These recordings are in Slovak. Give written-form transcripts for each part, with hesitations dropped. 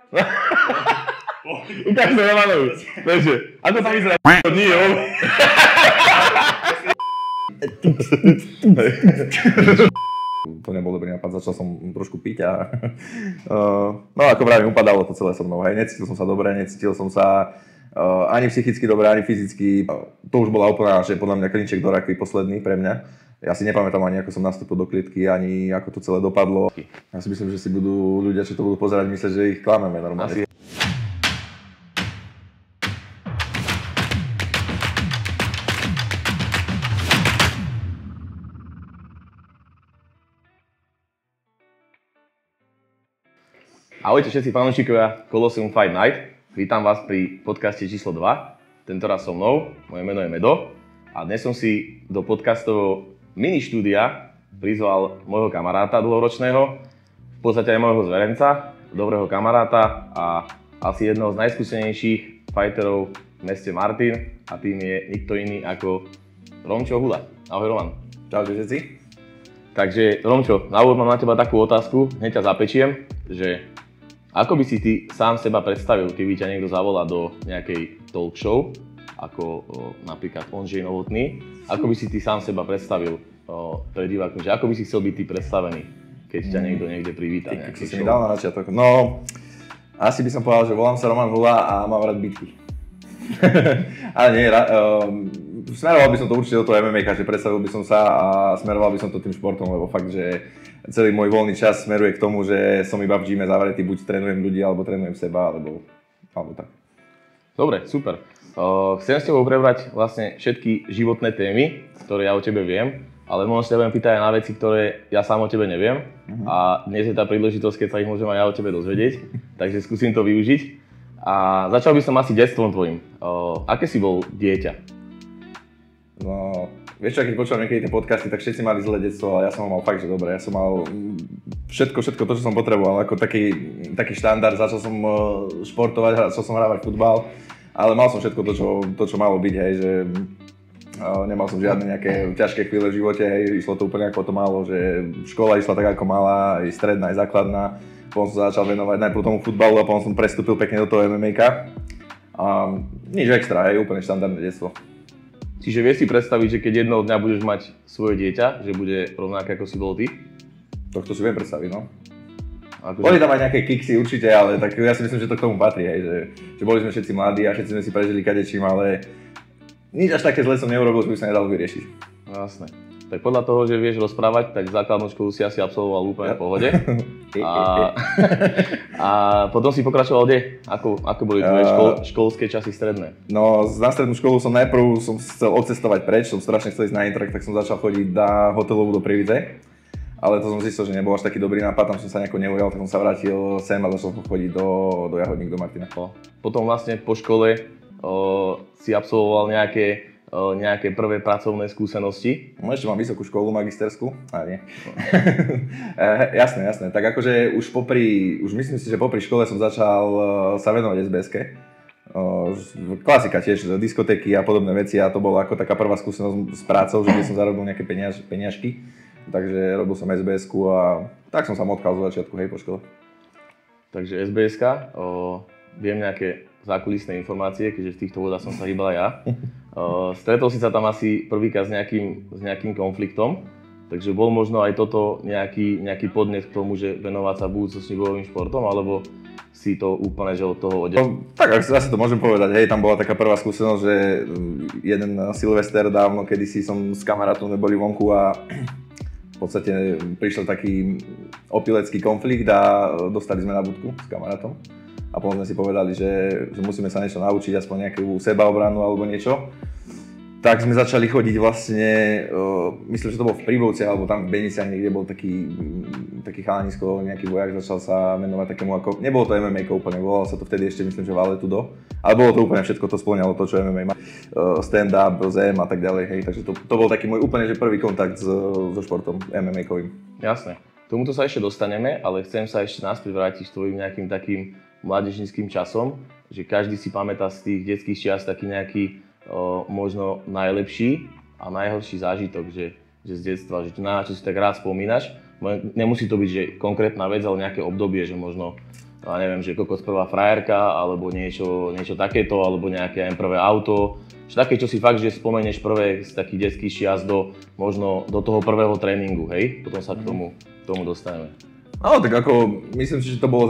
Ukáž sa Romanovi. Takže, ako tam vyzerá nie, jo? To nebol dobrý nápad, začal som trošku piť a no ako vravím, upadalo to celé so mnou, hej, necítil som sa dobre, necítil som sa ani psychicky dobre, ani fyzicky. To už bola úplná, že podľa mňa klinček do rakvy posledný pre mňa. Ja si nepamätám ani, ako som nastúpil do klietky, ani ako to celé dopadlo. Ja si myslím, že si budú ľudia, čo to budú pozerať, myslieť, že ich klameme normálne. Ahojte všetci fanúšikovia Colosseum Fight Night. Vítam vás pri podcaste číslo 2. Tentoraz so mnou, moje meno je Medo. A dnes som si do podcastového mini štúdia prizval môjho kamaráta dlhoročného, v podstate aj môjho zverenca, dobrého kamaráta a asi jedného z najskúsenejších fighterov v meste Martin. A tým je nikto iný ako Romčo Hula. Ahoj Roman. Čaute všetci. Takže Romčo, na úvod mám na teba takú otázku, hneď ťa zapečiem, že ako by si ty sám seba predstavil, keby ťa niekto zavolá do nejakej talk show, ako napríklad Ondřej Novotný, ako by si ty sám seba predstavil pre divákmi, že ako by si chcel byť ty predstavený, keď ťa niekto niekde privíta nejaký show? Si mi dal na začiatok. No, asi by som povedal, že volám sa Roman Hula a mám rád bitky. Ale nie, smeroval by som to určite do toho MMA, že predstavil by som sa a smeroval by som to tým športom, lebo fakt, že celý môj voľný čas smeruje k tomu, že som iba v gyme zavretý, buď trénujem ľudí, alebo trénujem seba, alebo tak. Dobre, super. Chcem s tebou prebrať vlastne všetky životné témy, ktoré ja o tebe viem, ale možno sa budem pýtať aj na veci, ktoré ja sám o tebe neviem. A dnes je tá príležitosť, keď sa ich môžem aj ja o tebe dozvedieť, takže skúsim to využiť. A začal by som asi detstvom tvojim. Aké si bol dieťa? No, vieš čo, keď počúvam niekedy tie podcasty, tak všetci mali zlé detstvo, ale ja som ho mal fakt, že dobre. Ja som mal všetko to, čo som potreboval, ako taký štandard. Začal som športovať, začal som hrávať futbal, ale mal som všetko to, čo malo byť, hej, že nemal som žiadne nejaké ťažké chvíle v živote, hej, išlo to úplne ako to malo, že škola išla tak ako mala, aj stredná, aj základná. Potom som začal venovať najprv tomu futbalu a potom som prestúpil pekne do toho MMA-ka. A nič extra, hej, úplne štandardné detstvo. Čiže vieš si predstaviť, že keď jedného dňa budeš mať svoje dieťa, že bude rovnaké ako si bol ty? To si viem predstaviť, no. Boli tam aj nejaké kiksy určite, ale tak ja si myslím, že to k tomu patrí, hej, že boli sme všetci mladí a všetci sme si prežili kadečím, ale nič až také zle som neurobil, že by sa nedalo vyriešiť. No, jasné. Tak podľa toho, že vieš rozprávať, tak základnú školu si asi absolvoval úplne v pohode. A potom si pokračoval kde? Ako boli tvoje školské časy stredné? No, na strednú školu som najprv chcel odcestovať preč, som strašne chcel ísť na Intrak, tak som začal chodiť na hotelovú do Privize. Ale to som zistil, že nebol až taký dobrý nápad, tam som sa nejako neujal, tak som sa vrátil sem a začal som chodiť do Jahodník, do Martina. Potom vlastne po škole si absolvoval nejaké prvé pracovné skúsenosti? No ešte mám vysokú školu, magisterskú, ale nie. Jasné. Tak akože už myslím si, že popri škole som začal sa venovať SBS-ke. Klasika tiež, diskotéky a podobné veci a to bola ako taká prvá skúsenosť s prácou, že som zarobil nejaké peniažky. Takže robil som SBS-ku a tak som sa motkal zo začiatku, hej, po škole. Takže SBS-ka, viem nejaké zákulisné informácie, keďže v týchto vodách som sa hýbal aj ja. Stretol si sa tam asi prvýkrát s nejakým konfliktom, takže bol možno aj toto nejaký podnet k tomu, že venovať sa budúcnosti bojovým športom, alebo si to úplne, že od toho odešli? No, tak asi to môžem povedať, hej, tam bola taká prvá skúsenosť, že jeden Silvester dávno, kedysi som s kamarátom neboli vonku a v podstate prišiel taký opilecký konflikt a dostali sme na budku s kamarátom. A potom sme si povedali, že musíme sa niečo naučiť, aspoň nejakú sebaobranu alebo niečo. Tak sme začali chodiť vlastne, myslím, že to bol v Príbovci alebo tam v Beniciach niekde bol taký chalanisko, nejaký vojak, začal sa menovať takému ako, nebolo to MMA úplne, volalo sa to vtedy ešte myslím, že Vale Tudo, ale bolo to úplne všetko, to spĺňalo to, čo MMA má, stand-up, zem a tak ďalej, hej, takže to bol taký môj úplne že prvý kontakt so športom MMA-kovým. Jasné, tomuto sa ešte dostaneme, ale chcem sa ešte naspäť vrátiť s tvojím nejakým takým mládežníckym časom, že každý si pamätá z tých detských čias taký nejaký možno najlepší a najhorší zážitok, že z detstva, že na čo si tak rád spomínaš. Nemusí to byť že konkrétna vec, ale nejaké obdobie, že možno a neviem, že kokos prvá frajerka, alebo niečo takéto, alebo nejaké prvé auto. Čo také, čo si fakt, že spomenieš prvé z takých detských čias možno do toho prvého tréningu, hej? Potom sa k tomu dostaneme. No, tak ako, myslím si, že to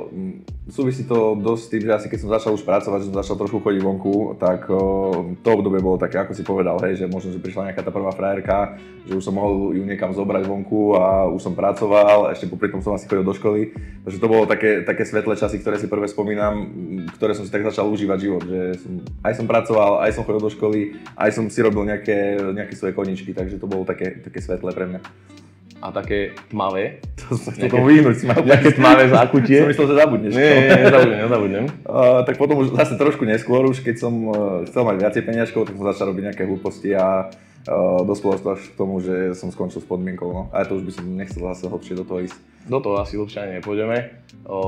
súvisí to dosť s tým, že asi keď som začal už pracovať, že som začal trošku chodiť vonku, tak to obdobie bolo také, ako si povedal, hej, že možno, že prišla nejaká tá prvá frajerka, že už som mohol ju niekam zobrať vonku a už som pracoval, ešte popri tom som asi chodil do školy, takže to bolo také svetlé časy, ktoré si prvé spomínam, ktoré som si tak začal užívať život, že aj som pracoval, aj som chodil do školy, aj som si robil nejaké svoje koničky, takže to bolo také svetlé pre mňa. A také tmavé. To sa chcel tomu vyhnúť. Nejaké tmavé zákutie. Som myslel, že zabudneš. Nie, nezabudnem. Tak potom už zase trošku neskôr, už keď som chcel mať viacej peniažkov, tak som začal robiť nejaké hlúposti a dospelo to až k tomu, že som skončil s podmienkou. No. Ale to už by som nechcel zase hlbšie do toho ísť. Do toho asi hlbšie ani nepôjdeme.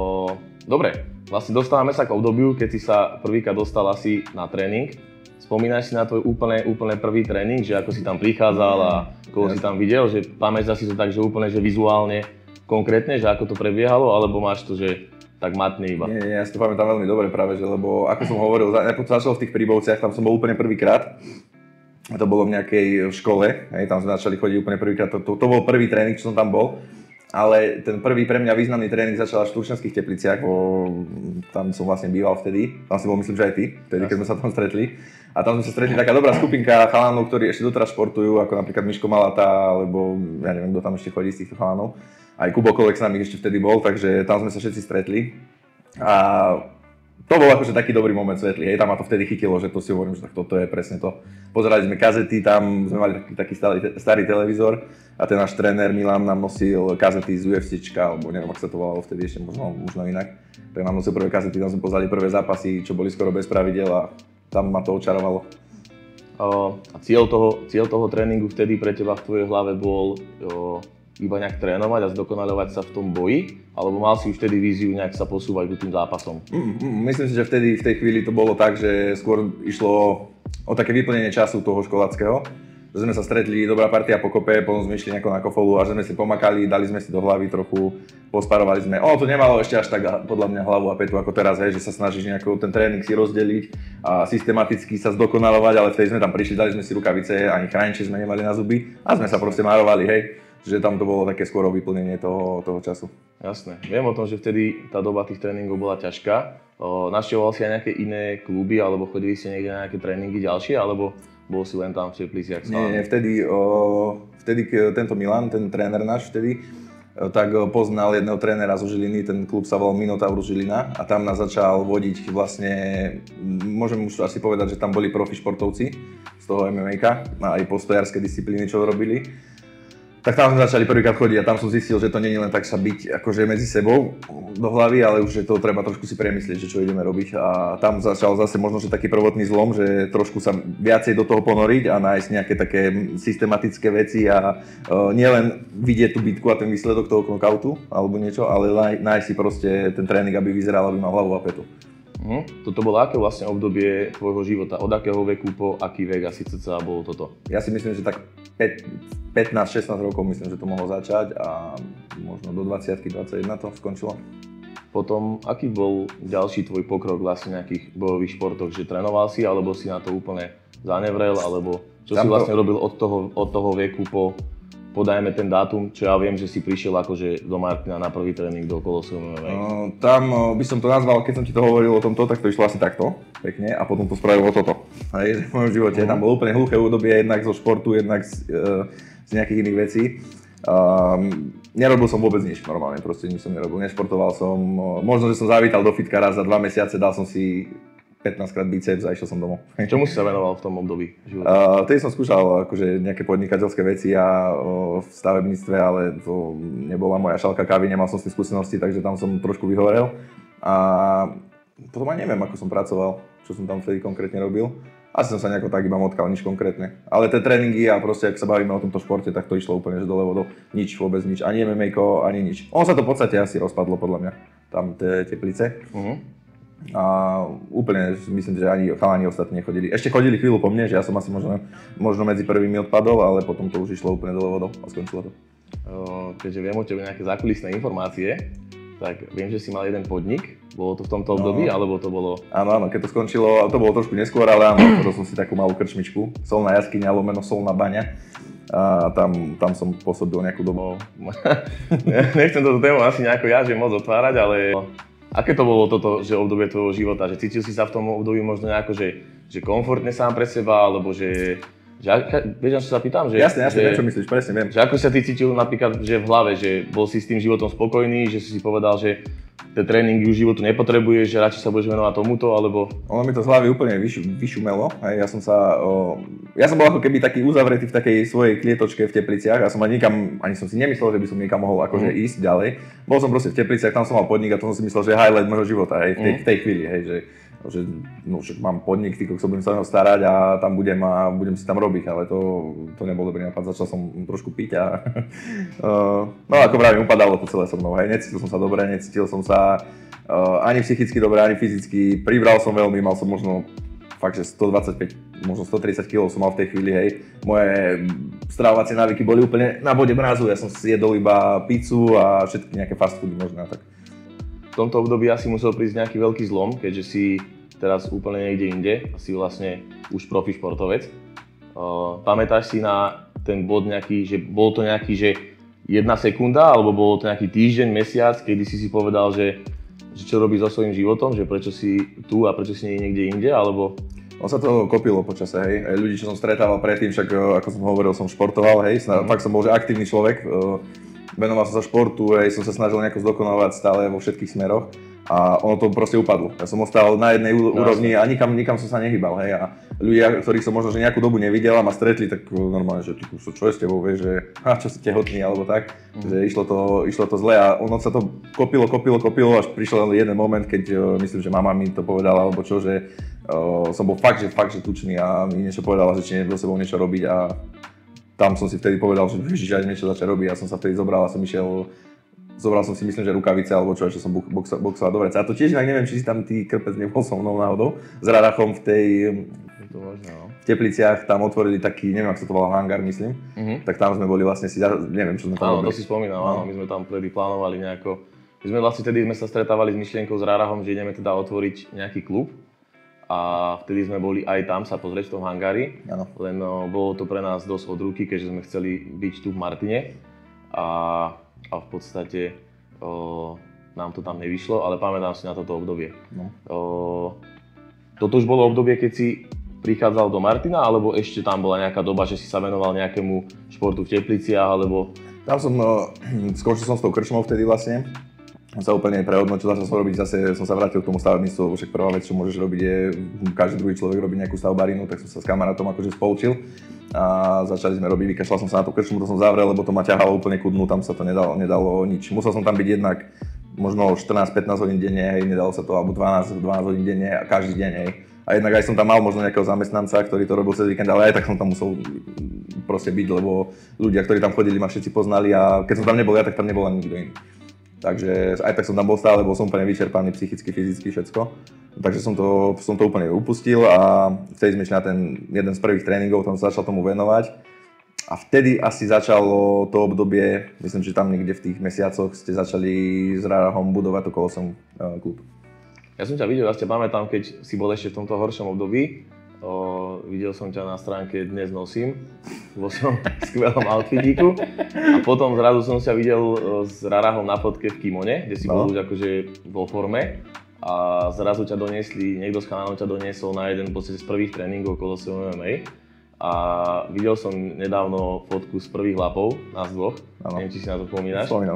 Dobre, vlastne dostávame sa k obdobiu, keď si sa prvýkrát dostal asi na tréning. Spomínaš si na tvoj úplne prvý tréning, že ako si tam prichádzal a koho si tam videl, že pamätáš si to tak, že úplne že vizuálne, konkrétne, že ako to prebiehalo, alebo máš to, že tak matne iba? Nie, ja si to pamätám veľmi dobre práve, že lebo ako som hovoril, začal v tých Príbovciach, tam som bol úplne prvýkrát. To bolo v nejakej škole, hej, tam sme začali chodiť úplne prvýkrát, to bol prvý tréning, čo som tam bol. Ale ten prvý pre mňa významný tréning začal až v Turčianskych Tepliciach, tam som vlastne býval vtedy, tam si bol myslím, že aj ty, vtedy keď sme sa tam stretli. A tam sme sa stretli taká dobrá skupinka chalanov, ktorí ešte doteraz športujú, ako napríklad Miško Malata, alebo ja neviem, kto tam ešte chodí z týchto chalanov. Aj Kubo Kolek s nami ešte vtedy bol, takže tam sme sa všetci stretli. A to bol akože taký dobrý moment svetlý, hej, tam ma to vtedy chytilo, že to si hovorím, že tak toto je presne to. Pozerali sme kazety, tam sme mali taký starý televízor a ten náš tréner Milan nám nosil kazety z UFCčka, alebo neviem, ako sa to volalo vtedy ešte, možno inak. Tak nám nosil prvé kazety, tam sme pozerali prvé zápasy, čo boli skoro bez pravidel a tam ma to očarovalo. A cieľ toho tréningu vtedy pre teba v tvojej hlave bol iba nejak trénovať a zdokonaľovať sa v tom boji? Alebo mal si už vtedy víziu nejak sa posúvať k tým zápasom? Myslím si, že vtedy v tej chvíli to bolo tak, že skôr išlo o také vyplnenie času toho školáckého. Že sme sa stretli, dobrá partia pokope, potom sme išli nejako na kofolu a že sme si pomakali, dali sme si do hlavy trochu, posparovali sme. To nemalo ešte až tak podľa mňa hlavu a petu ako teraz, hej, že sa snažíš nejako ten tréning si rozdeliť a systematicky sa zdokonalovať, ale vtedy sme tam prišli, dali sme si rukavice, ani chránče sme nemali na zuby a sme sa proste márovali, hej. Že tam to bolo také skôr vyplnenie toho času. Jasné. Viem o tom, že vtedy tá doba tých tréningov bola ťažká. Navštevoval si aj nejaké iné kluby, alebo chodili ste niekde na nejaké tréningy ďalšie, alebo bol si len tam v Tepliciach? Nie, vtedy tento Milan, ten tréner náš vtedy, tak poznal jedného trénera zo Žiliny, ten klub sa volal Minotaurus Žilina a tam nás začal vodiť vlastne, môžem už asi povedať, že tam boli profi športovci z toho MMA-ka a aj postojárske disciplíny, čo robili. Tak tam sme začali prvýkrát chodiť a tam som zistil, že to nie je len tak sa byť akože medzi sebou do hlavy, ale už že to treba trošku si premyslieť, že čo ideme robiť. A tam začal zase možno, že taký prvotný zlom, že trošku sa viacej do toho ponoriť a nájsť nejaké také systematické veci a nielen vidieť tú bitku a ten výsledok toho knockoutu alebo niečo, ale nájsť si proste ten tréning, aby vyzeral, aby mal hlavu a petu. Toto bolo aké vlastne obdobie tvojho života? Od akého veku po aký vek asi cca bolo toto? Ja si myslím, že tak 15-16 rokov myslím, že to mohlo začať a možno do 20-21 to skončilo. Potom, aký bol ďalší tvoj pokrok vlastne v nejakých bojových športoch? Že trénoval si, alebo si na to úplne zanevrel, alebo čo si vlastne robil od toho veku po podajme ten dátum, čo ja viem, že si prišiel akože do Martina na prvý tréning do Colosseum MMA. Tam by som to nazval, keď som ti to hovoril o tomto, tak to išlo asi takto, pekne, a potom to spravilo toto. Hej, v mojom živote tam bolo úplne hluché obdobie, jednak zo športu, jednak z nejakých iných vecí. Nerobil som vôbec nič normálne, proste nič som nerobil, nešportoval som, možno, že som zavítal do fitka raz za 2 mesiace, dal som si 15-krát biceps a išiel som domov. Čomu si sa venoval v tom období života? Tedy som skúšal akože nejaké podnikateľské veci a v stavebníctve, ale to nebola moja šálka kávy, nemal som s tým skúsenosti, takže tam som trošku vyhorel. A potom aj neviem, ako som pracoval, čo som tam vtedy konkrétne robil. Asi som sa nejako tak iba motkal, nič konkrétne. Ale tie tréningy a proste, ak sa bavíme o tomto športe, tak to išlo úplne že dole vodou. Nič, vôbec nič. Ani MMA-ko, ani nič. Ono sa to v podstate asi rozpadlo podľa mňa, tam tie Teplice. A úplne myslím, že ani chalani ostatní nechodili. Ešte chodili chvíľu po mne, že ja som asi možno medzi prvými odpadol, ale potom to už išlo úplne dole vodou a skončilo to. Keďže viem o tebe nejaké zákulisné informácie, tak viem, že si mal jeden podnik. Bolo to v tomto období, alebo to bolo... Áno, keď to skončilo, to bolo trošku neskôr, ale áno, otvoril som si takú malú krčmičku. Solná jaskyňa, lomeno solná baňa. A tam som pôsobil nejakú dobu. Nechcem toto tému asi nejako ja, že moc otvárať, ale aké to bolo toto, že obdobie tvojho života? Že cítil si sa v tom období možno nejako, že komfortne sám pre seba, alebo že vieš, čo sa pýtam? Že, jasne, viem, čo myslíš, presne viem. Že ako sa ty cítil napríklad, že v hlave, že bol si s tým životom spokojný, že si povedal, že tie tréningy už životu nepotrebuješ, že radšej sa budeš venovať tomuto, alebo... Ono mi to z hlavy úplne vyšumelo. Ja som bol ako keby taký uzavretý v takej svojej klietočke v Tepliciach. Ja som ani som si nemyslel, že by som niekam mohol akože ísť ďalej. Bol som proste v Tepliciach, tam som mal podnik a to som si myslel, že highlight môjho života, v tej chvíli, že mám podnik, sa budem sa o neho starať a tam budem si tam robiť, ale to nebol dobrý nápad, začal som trošku piť a no ako vravím, upadalo to celé so mnou, necítil som sa dobre, necítil som sa ani psychicky dobre, ani fyzicky, pribral som veľmi, mal som možno fakt, že 125, možno 130 kg som mal v tej chvíli, moje stravovacie návyky boli úplne na bode mrazu, ja som si jedol iba pizzu a všetky nejaké fast foody možno tak. V tomto období asi musel prísť nejaký veľký zlom, keďže si teraz úplne niekde inde a si vlastne už profi športovec. Pamätáš si na ten bod nejaký, že bol to nejaký, že 1 sekunda, alebo bolo to nejaký týždeň, mesiac, kedy si povedal, že čo robíš so svojím životom, že prečo si tu a prečo si niekde inde, alebo... On sa to kopilo počase, ľudí, čo som stretával predtým, však ako som hovoril, som športoval, fakt som bol že aktívny človek. Venoval som sa športu, som sa snažil nejako zdokonalovať stále vo všetkých smeroch a ono to proste upadlo. Ja som ostal na jednej úrovni a nikam som sa nehýbal, a ľudia, ktorých som možno že nejakú dobu nevidel a ma stretli, tak normálne, že čo je s tebou, vieš, že čo si tehotný alebo tak, že išlo to zle a ono sa to kopilo, až prišiel jeden moment, keď myslím, že mama mi to povedala alebo čo, že som bol fakt, že tučný a mi niečo povedala, že či nie so sebou niečo robiť a tam som si vtedy povedal, že ježiš, ja niečo začať robiť. Ja som sa vtedy zobral som si myslím, že rukavice alebo čo som boxoval do vreca. A to tiež inak neviem, či si tam ty krpec nebol so mnou náhodou. S Rarachom v Tepliciach tam otvorili taký, neviem, ako sa to volá, hangar, myslím. Tak tam sme boli vlastne neviem, čo sme tam robili. Áno, to si spomínal, áno, my sme tam vtedy plánovali nejako. Vtedy sme sa stretávali s myšlienkou s Rarachom, že ideme teda otvoriť nejaký klub. A vtedy sme boli aj tam sa pozrieť v tom hangári, len bolo to pre nás dosť od ruky, keďže sme chceli byť tu v Martine a v podstate nám to tam nevyšlo, ale pamätám si na toto obdobie. Toto už bolo obdobie, keď si prichádzal do Martina, alebo ešte tam bola nejaká doba, že si sa venoval nejakému športu v Tepliciach, alebo... Tam skončil som s tou krčmou vtedy vlastne. Som sa úplne prehodnotil, začal som robiť, zase som sa vrátil k tomu stavebníctvu, však prvá vec, čo môžeš robiť je, každý druhý človek robí nejakú stavbarinu, tak som sa s kamarátom akože spolčil a začali sme robiť, vykašľal som sa na tú krčmu, to som zavrel, lebo to ma ťahalo úplne ku dnu, tam sa to nedalo nič. Musel som tam byť jednak možno 14-15 hodín denne, nedalo sa to, alebo 12 hodín denne a každý deň, A jednak aj som tam mal možno nejakého zamestnanca, ktorý to robil cez víkend, ale aj tak som tam musel proste byť, lebo ľudia, ktorí tam chodili, ma všetci poznali a keď som tam nebol ja, tak tam nebol ani nikto iný. Takže aj tak som tam bol stále, bol som úplne vyčerpaný psychicky, fyzicky, všetko. Takže som to úplne upustil a vtedy sme išli na ten jeden z prvých tréningov, tam som začal tomu venovať. A vtedy asi začalo to obdobie, myslím, že tam niekde v tých mesiacoch ste začali s Rarachom budovať to Colosseum klub. Ja som ťa videl, ja si pamätám, keď si bol ešte v tomto horšom období. Videl som ťa na stránke Dnes nosím, vo svojom skvelom outfitíku a potom zrazu som ťa videl s Rarachom na fotke v kimone, kde si bol už akože vo forme a zrazu ťa doniesli, niekto z kanálov ťa doniesol na jeden z prvých tréningov Colosseum MMA a videl som nedávno fotku z prvých lapov, nás dvoch, neviem, či si na to spomínaš. Spomínam.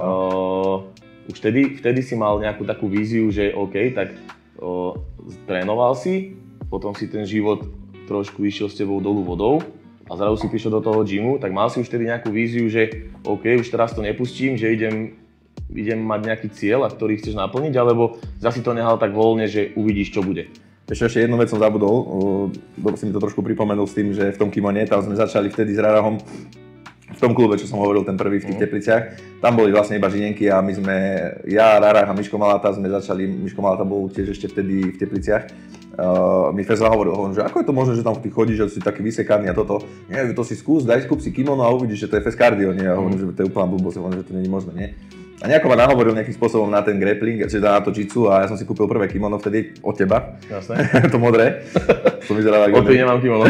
Už vtedy si mal nejakú takú víziu, že OK, tak trénoval si, potom si ten život trošku išiel s tebou dolu vodou a zrazu si prišiel do toho gymu, tak mal si už tedy nejakú víziu, že OK, už teraz to nepustím, že idem mať nejaký cieľ, ktorý chceš naplniť, alebo zasi to nehal tak voľne, že uvidíš, čo bude? Ešte jednu vec som zabudol, si mi to trošku pripomenul s tým, že v tom kimone, tam sme začali vtedy s Rarachom v tom klube, čo som hovoril, ten prvý v tých Tepliciach. Tam boli vlastne iba žinenky a ja, Rarach a Miško Malata sme začali, Miško Malata bol tiež ešte vtedy v Tepliciach. Mi Fezla hovoril, že ako je to možné, že tam ty chodíš, že si taký vysekaný a toto. Nie, to si skús, kúp si kimono a uvidíš, že to je fest cardio, nie? Ja hovorím, že to je úplná blbosť, že to nie je možné, nie? A nejako ma nahovoril nejakým spôsobom na ten grappling, čiže na to jitsu a ja som si kúpil prvé kimono vtedy od teba. Jasné. To modré. To vyzeralo ako... Odtedy nemám kimono.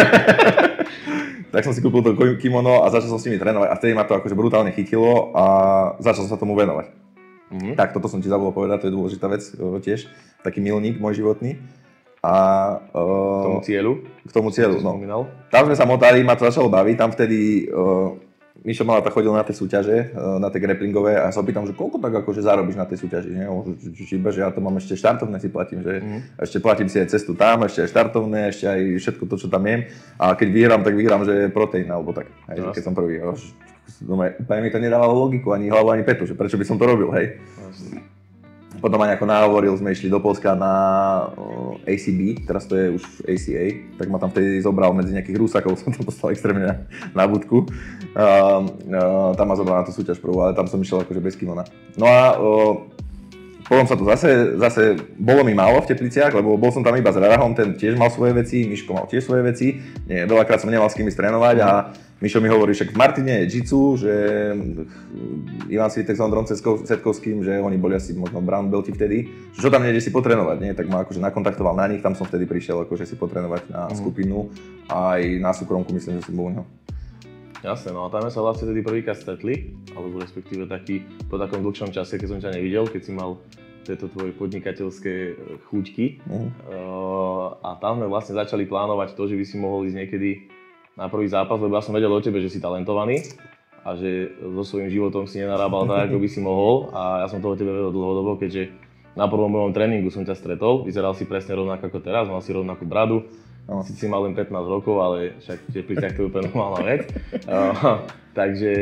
Tak som si kúpil to kimono a začal som s nimi trénovať a vtedy ma to akože brutálne chytilo a začal som sa tomu venovať. Tak toto som ti zabudol povedať, to je dôležitá vec tiež. Taký milník môj životný. A k tomu cieľu, no. Tam sme sa motali, ma to začalo baviť, tam vtedy Mišo Malata chodil na tie súťaže, na tie grapplingové a ja sa opýtam, že koľko tak akože zarobíš na tej súťaži, ne? Že ja to mám ešte štartovné si platím, že ešte platím si aj cestu tam, ešte aj štartovné, ešte aj všetko to, čo tam jem a keď vyhrám, tak vyhrám, že proteín alebo tak, hej, keď som prvý. Úplne mi to nedávalo logiku, ani hlavu, ani petu, že prečo by som to robil, hej. Potom ma nejako nahovoril, sme išli do Poľska na ACB, teraz to je už ACA, tak ma tam vtedy zobral medzi nejakých Rusakov, som tam dostal extrémne na budku. Tam ma zobral na tú súťaž prvú, ale tam som išiel akože bez kimona. No a potom sa to zase bolo mi málo v Tepliciach, lebo bol som tam iba s Rarahom, ten tiež mal svoje veci, Miško mal tiež svoje veci. Nie, veľakrát som nemal s kým ísť trénovať a Mišo mi hovorí, však v Martine je jitsu, že Ivan Svitek s Ondrom Setkovským, že oni boli asi možno brown belti vtedy, že čo tam nejde si potrénovať, nie? Tak ma akože nakontaktoval na nich, tam som vtedy prišiel akože si potrénovať na skupinu a aj na súkromku myslím, že som bol u neho. Jasné, no a tam sme sa vlastne tedy prvýkrát stretli, alebo respektíve po takom dlhšom čase, keď som ťa nevidel, keď si mal tieto tvoje podnikateľské chuťky. A tam sme vlastne začali plánovať to, že by si mohol ísť niekedy na prvý zápas, lebo ja som vedel o tebe, že si talentovaný a že so svojím životom si nenarábal tak, ako by si mohol a ja som to o tebe vedel dlhodobo, keďže na prvom mojom tréningu som ťa stretol, vyzeral si presne rovnako ako teraz, mal si rovnakú bradu, si mal len 15 rokov, ale však pri tak to je úplne normálna vec. Takže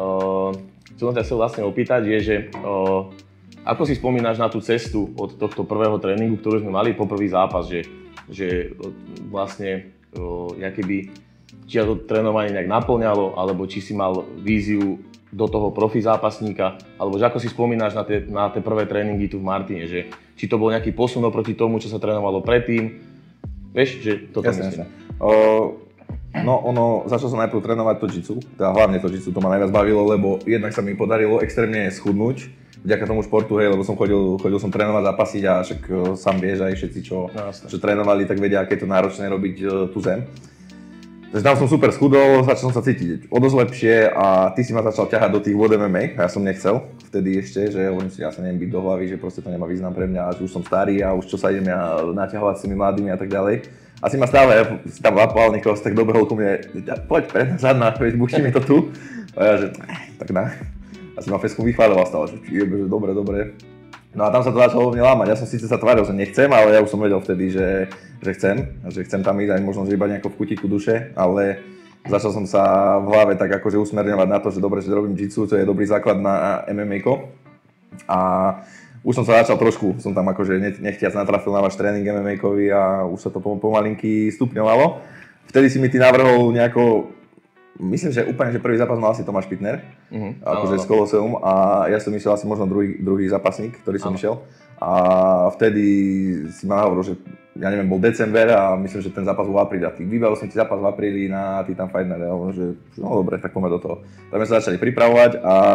čo som ťa chcel vlastne opýtať je, že ako si spomínaš na tú cestu od tohto prvého tréningu, ktorú sme mali po prvý zápas, že vlastne keby či ťa to trénovanie nejak naplňalo, alebo či si mal víziu do toho profi zápasníka, alebo že ako si spomínaš na tie prvé tréningy tu v Martine, že či to bol nejaký posun oproti tomu, čo sa trénovalo predtým, vieš, že toto myslím. Začal som najprv trénovať to jitsu, teda hlavne to jitsu, to ma najviac bavilo, lebo jednak sa mi podarilo extrémne schudnúť vďaka tomu športu, hej, lebo som chodil som trénovať, zápasiť a však sám vieš aj všetci, čo trénovali, tak vedia, aké je to náročné robiť tú zem. Takže tam som super schudol, začal som sa cítiť o dosť lepšie a ty si ma začal ťahať do tých vod MMA, ja som nechcel vtedy ešte, že hovorím si, ja sa neviem byť do hlavy, že proste to nemá význam pre mňa, že už som starý a už čo sa idem ja naťahovať s tými mladými a tak ďalej. A si ma stále, ja si tam lapoval niekoho, tak dobehol ku mne, poď pred zadná, buchni mi to tu. A ja že, tak na. A si ma feskom vychváľoval stále, že dobre. No a tam sa to začalo mne lámať, ja som síce sa tváril, že nechcem, ale ja už som vedel vtedy, že chcem tam ísť aj možno, že iba nejako v kutíku duše, ale začal som sa v hlave tak akože usmerňovať na to, že dobre, že robím jitsu, to je dobrý základ na MMA-ko. A už som sa začal trošku, som tam akože nechtiac natrafil na váš tréning MMA-kový a už sa to pomalinky stupňovalo. Vtedy si mi ty navrhol nejako, myslím, že úplne, že prvý zápas mal asi Tomáš Pitner, akože z Koloseum a ja som išiel asi možno druhý zápasník, ktorý som išiel. A vtedy si ma hovoril, že ja neviem, bol december a myslím, že ten zápas bol v apríli a vybavil som ti zápas v apríli na Titan Fight Night a hovoril, že no dobre, tak poďme do toho. Tak sme sa začali pripravovať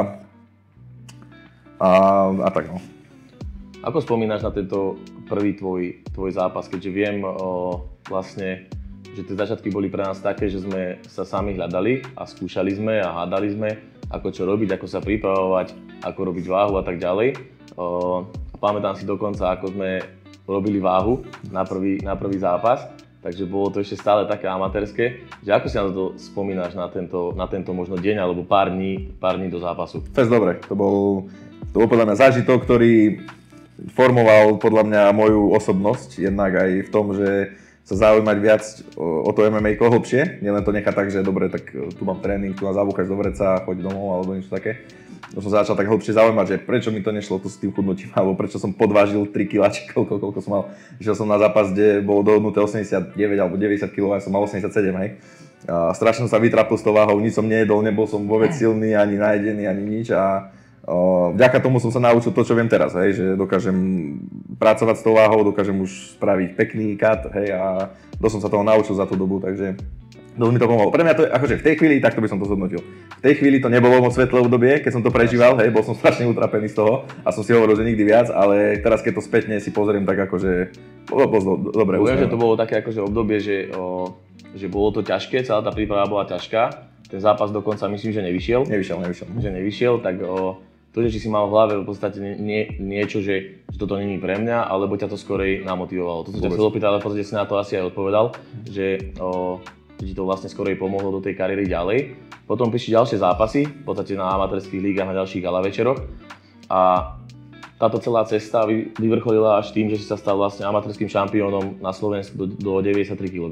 a tak no. Ako spomínaš na tento prvý tvoj zápas, keďže viem vlastne, že tie začiatky boli pre nás také, že sme sa sami hľadali a skúšali sme a hádali sme, ako čo robiť, ako sa pripravovať, ako robiť váhu a tak ďalej. Pamätám si dokonca, ako sme robili váhu na prvý zápas, takže bolo to ešte stále také amatérske. Že ako si na to spomínaš na tento možno deň alebo pár dní do zápasu? Fest dobre, to bol podľa mňa zážitok, ktorý formoval podľa mňa moju osobnosť, jednak aj v tom, že sa zaujímať viac o to MMA-ko hlbšie, nielen to nechať tak, že dobre, tak tu mám tréning, tu ma zabúchaš do vreca, choď domov alebo niečo také. To som sa začal tak hlbšie zaujímať, že prečo mi to nešlo tu s tým chudnutím, alebo prečo som podvážil 3 kg, koľko som mal. Išiel som na zápas, kde bolo dohodnuté 89 alebo 90 kg, ja som mal 87, hej. A strašne som sa vytrapil s tou váhou, nič som nejedol, nebol som vôbec silný, ani najedený, ani nič a vďaka tomu som sa naučil to, čo viem teraz, hej, že dokážem pracovať s tou váhou, dokážem už spraviť pekný cut, hej, a som sa toho naučil za tú dobu, takže Dosť mi to pomohlo. Pre mňa to je, akože v tej chvíli, takto by som to zhodnotil. V tej chvíli to nebolo moc svetlé obdobie, keď som to prežíval, hej, bol som strašne utrapený z toho a som si hovoril, že nikdy viac, ale teraz keď to spätne si pozriem, tak akože bolo dobre. Viem, že to bolo také akože obdobie, že bolo to ťažké, celá tá príprava bola ťažká. Ten zápas dokonca myslím, že nevyšiel. Nevyšiel, tak to, že si mal v hlave v podstate niečo, že toto není pre mňa, alebo ťa to skorej namotivovalo. To som ťa chcel opýtať, ale v podstate si na to asi aj odpovedal, že ti to vlastne skorej pomohlo do tej kariéry ďalej. Potom prišli ďalšie zápasy, v podstate na amatérských lígach, na ďalších gala večeroch. A táto celá cesta vyvrcholila až tým, že si sa stal vlastne amatérským šampiónom na Slovensku do 93 kg.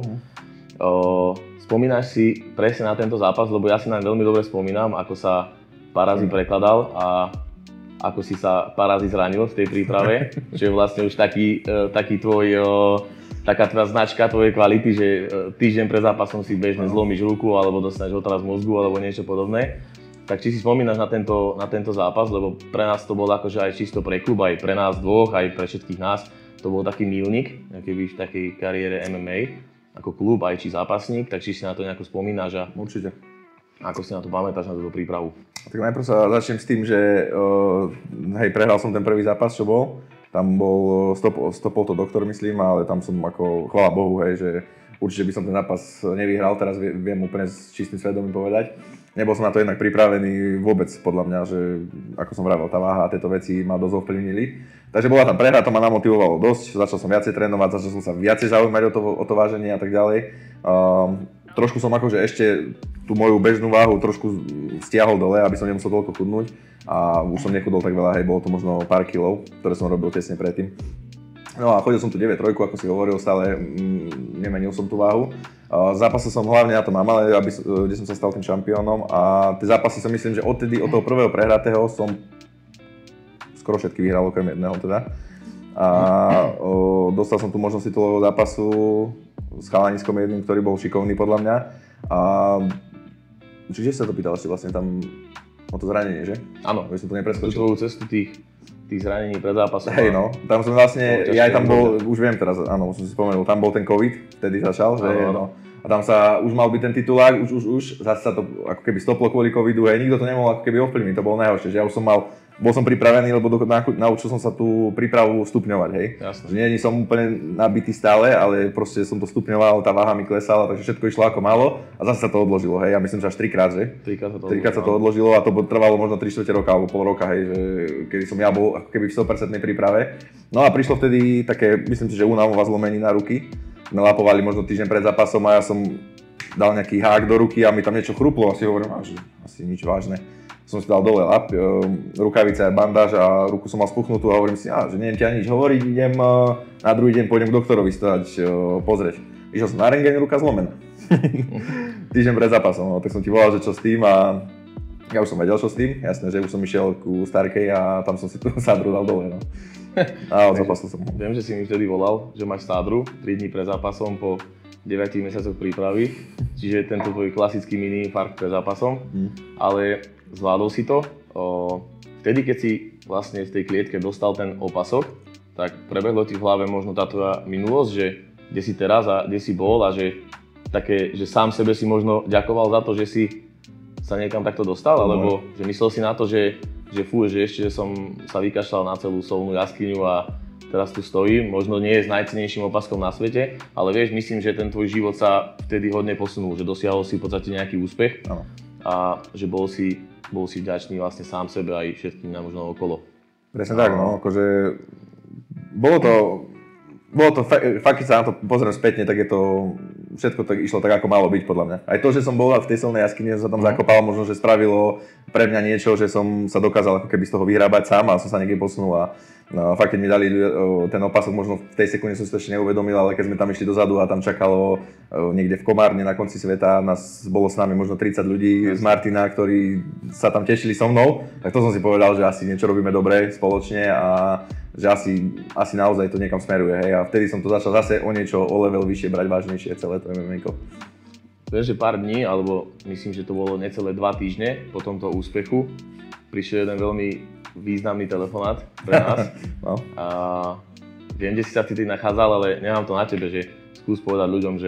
Spomínaš si presne na tento zápas, lebo ja si naň veľmi dobre spomínam, ako sa Parazi prekladal a ako si sa Parazi zranil v tej príprave, čo je vlastne už taký tvoj, taká tvoja značka tvojej kvality, že týždeň pred zápasom si bežne zlomíš ruku alebo dostaneš otraz mozgu alebo niečo podobné. Tak či si spomínaš na tento zápas, lebo pre nás to bolo akože aj čisto pre klub, aj pre nás dvoch, aj pre všetkých nás, to bol taký míľnik, keby v takej kariére MMA, ako klub, aj či zápasník, tak či si na to nejako spomínaš a určite. Ako si na to pamätáš, na túto prípravu? Tak najprv sa začnem s tým, že prehral som ten prvý zápas, čo bol. Tam bol stopol to doktor, myslím, ale tam som ako, chvála Bohu, hej, že určite by som ten zápas nevyhral, teraz viem úplne s čistým svedomím povedať. Nebol som na to jednak pripravený vôbec, podľa mňa, že ako som vravel, tá váha a tieto veci ma dosť ovplyvnili. Takže bola tam prehra, to ma namotivovalo dosť, začal som viacej trénovať, začal som sa viacej zaujímať o to váženie a tak ďalej. Trošku som akože ešte tú moju bežnú váhu trošku stiahol dole, aby som nemusel toľko chudnúť a už som nechudol tak veľa, hej, bolo to možno pár kilov, ktoré som robil tesne predtým. No a chodil som tu 9-3, ako si hovoril, stále nemenil som tú váhu. Zápasil som hlavne na tom Amale, kde som sa stal tým šampiónom a tie zápasy som myslím, že odtedy, od toho prvého prehratého som skoro všetky vyhral, okrem jedného teda. A dostal som tu možnosť titulového zápasu s chalaniskom jedným, ktorý bol šikovný podľa mňa. A čiže sa to pýtal ešte vlastne tam o to zranenie, že? Áno, aby som to nepreskočil. Tú tvoju cestu tých zranení pred zápasom. Hej no, tam som vlastne, ja aj tam bol, už viem teraz, áno, už som si spomenul, tam bol ten COVID, vtedy začal, že no. A tam sa už mal byť ten titulák, už, zase sa to ako keby stoplo kvôli covidu, hej, nikto to nemohol ako keby ovplyvniť, to bolo najhoršie, že ja už bol som pripravený, lebo naučil som sa tú prípravu stupňovať, hej. Jasne. Že nie som úplne nabitý stále, ale proste som to stupňoval, tá váha mi klesala, takže všetko išlo ako malo a zase sa to odložilo, hej. Ja myslím, že až 3-krát, že? 3-krát sa to odložilo a to trvalo možno 3/4 roka alebo pol roka, hej, že kedy som ja bol ako keby v 100% príprave. No a prišlo vtedy také, myslím si, že únavová zlomenina ruky. Nalapovali možno týždeň pred zápasom a ja som dal nejaký hák do ruky a mi tam niečo chruplo a si hovorím, že asi nič vážne. Som si dal dole lap, rukavice a bandáž a ruku som mal spuchnutú a hovorím si, že neviem ťa nič hovoriť, idem na druhý deň pôjdem k doktorovi pozrieť. Išiel som na rentgen, ruka zlomená. Týždeň pred zápasom, no, tak som ti volal, že čo s tým a ja už som vedel, čo s tým, jasné, že už som išiel ku Starkej a tam som si tú sádru dal dole. No. A odzápasil som. Viem, že si mi vtedy volal, že máš sádru 3 dní pred zápasom po 9 mesiacoch prípravy, čiže tento tvoj klasický mini infarkt pred zápasom, ale zvládol si to. Vtedy, keď si vlastne v tej klietke dostal ten opasok, tak prebehlo ti v hlave možno tá tvoja minulosť, že kde si teraz a kde si bol a že také, že sám sebe si možno ďakoval za to, že si sa niekam takto dostal, alebo že myslel si na to, že ešte že som sa vykašľal na celú solnú jaskyňu a teraz tu stojím, možno nie je s najcennejším opaskom na svete, ale vieš, myslím, že ten tvoj život sa vtedy hodne posunul, že dosiahol si v podstate nejaký úspech a že bol si vďačný vlastne sám sebe aj všetkým nám možno okolo. Presne tak, no, akože bolo to, fakt keď sa na to pozriem spätne, tak je to, všetko tak išlo tak, ako malo byť podľa mňa. Aj to, že som bol v tej silnej jaskyni, že sa tam zakopal, možno, že spravilo pre mňa niečo, že som sa dokázal ako keby z toho vyhrábať sám a som sa niekde posunul a no, fakt keď mi dali ten opasok, možno v tej sekunde som si to ešte neuvedomil, ale keď sme tam išli dozadu a tam čakalo niekde v Komárne na konci sveta, bolo s nami možno 30 ľudí z Martina, ktorí sa tam tešili so mnou, tak to som si povedal, že asi niečo robíme dobre spoločne a že asi naozaj to niekam smeruje, hej, a vtedy som to začal zase o niečo, o level vyššie brať vážnejšie celé to MMA-ko. Viem, že pár dní, alebo myslím, že to bolo necelé 2 týždne po tomto úspechu, prišiel jeden veľmi významný telefonát pre nás. No. A viem, kde si sa ty nachádzal, ale nemám to na tebe, že skús povedať ľuďom, že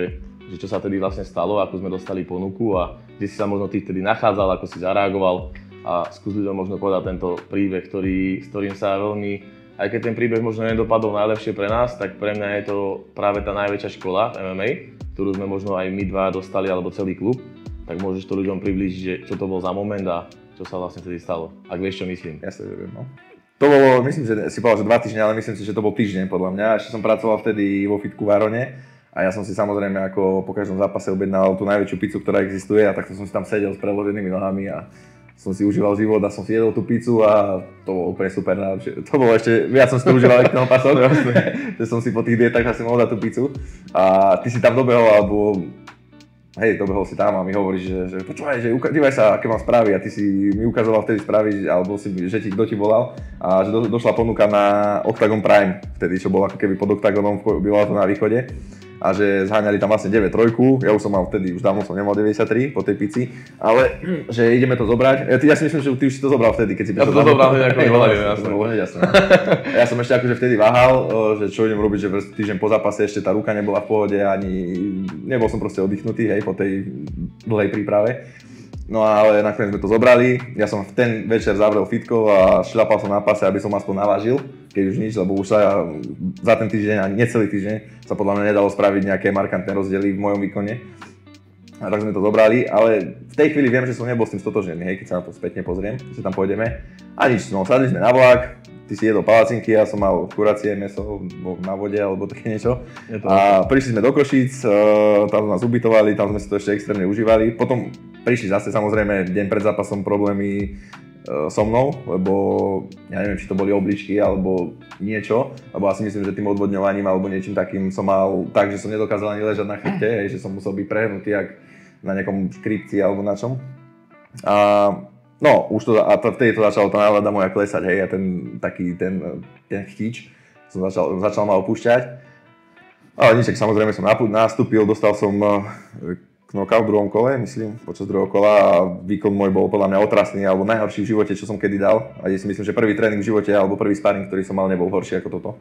že čo sa tedy vlastne stalo, ako sme dostali ponuku a kde si sa možno ty vtedy nachádzal, ako si zareagoval a skús ľuďom možno povedať tento príbeh, s ktorým sa veľmi, aj keď ten príbeh možno nedopadol najlepšie pre nás, tak pre mňa je to práve tá najväčšia škola v MMA, ktorú sme možno aj my dva dostali, alebo celý klub, tak môžeš to ľuďom priblížiť, že čo to bol za moment a čo sa vlastne vtedy stalo, ak vieš, čo myslím. Ja sa viem, no. To bolo, myslím, že si povedal, že 2 týždne, ale myslím si, že to bol týždeň podľa mňa. Ešte som pracoval vtedy vo fitku v Arone a ja som si samozrejme ako po každom zápase objednal tú najväčšiu pizzu, ktorá existuje a takto som si tam sedel s preloženými nohami a som si užíval život a som si jedol tú pizzu a to bolo úplne super. To bolo ešte, viac som si to užíval ako ten opasok, že som si po tých dietách asi mohol dať tú pizzu a ty si tam dobehol, alebo dobehol si tam a mi hovoríš, že počúvaj, že dívaj sa, aké mám správy a ty si mi ukazoval vtedy správy, alebo že kto ti volal a že došla ponuka na Octagon Prime, vtedy čo bol ako keby pod Octagonom, bylo to na východe a že zháňali tam vlastne 9-3, ja už som mal vtedy, už dávno som nemal 93 po tej pici, ale že ideme to zobrať, ja si myslím, že ty už si to zobral vtedy, keď si ja to zobral hneď ako mi volali, jasné. Ja som ešte akože vtedy váhal, že čo idem robiť, že týždeň po zápase ešte tá ruka nebola v pohode, ani nebol som proste oddychnutý, po tej dlhej príprave. No ale nakoniec sme to zobrali, ja som v ten večer zavrel fitko a šľapal som na pase, aby som aspoň navážil, keď už nič, lebo už sa za ten týždeň, ani necelý týždeň, sa podľa mňa nedalo spraviť nejaké markantné rozdiely v mojom výkone. A tak sme to zobrali, ale v tej chvíli viem, že som nebol s tým stotožnený, keď sa na to spätne pozriem, že tam pôjdeme. A nič, no sadli sme na vlak, ty si jedol palacinky, ja som mal kuracie mäso na vode alebo také niečo. A prišli sme do Košíc, tam nás ubytovali, tam sme si to ešte extrémne užívali. Potom prišli zase samozrejme deň pred zápasom problémy so mnou, lebo ja neviem, či to boli obličky alebo niečo, lebo asi myslím, že tým odvodňovaním alebo niečím takým som mal tak, že som nedokázal ani ležať na chrbte, že som musel byť prehnutý jak na nejakom škripci alebo na čom. No, už to, a vtedy to začalo tá nálada moja klesať, a ten chtíč som začal ma opúšťať. Ale nič, samozrejme som nastúpil, dostal som knockout v druhom kole, myslím, počas druhého kola a výkon môj bol podľa mňa otrasný, alebo najhorší v živote, čo som kedy dal. A ja si myslím, že prvý tréning v živote, alebo prvý sparring, ktorý som mal, nebol horší ako toto.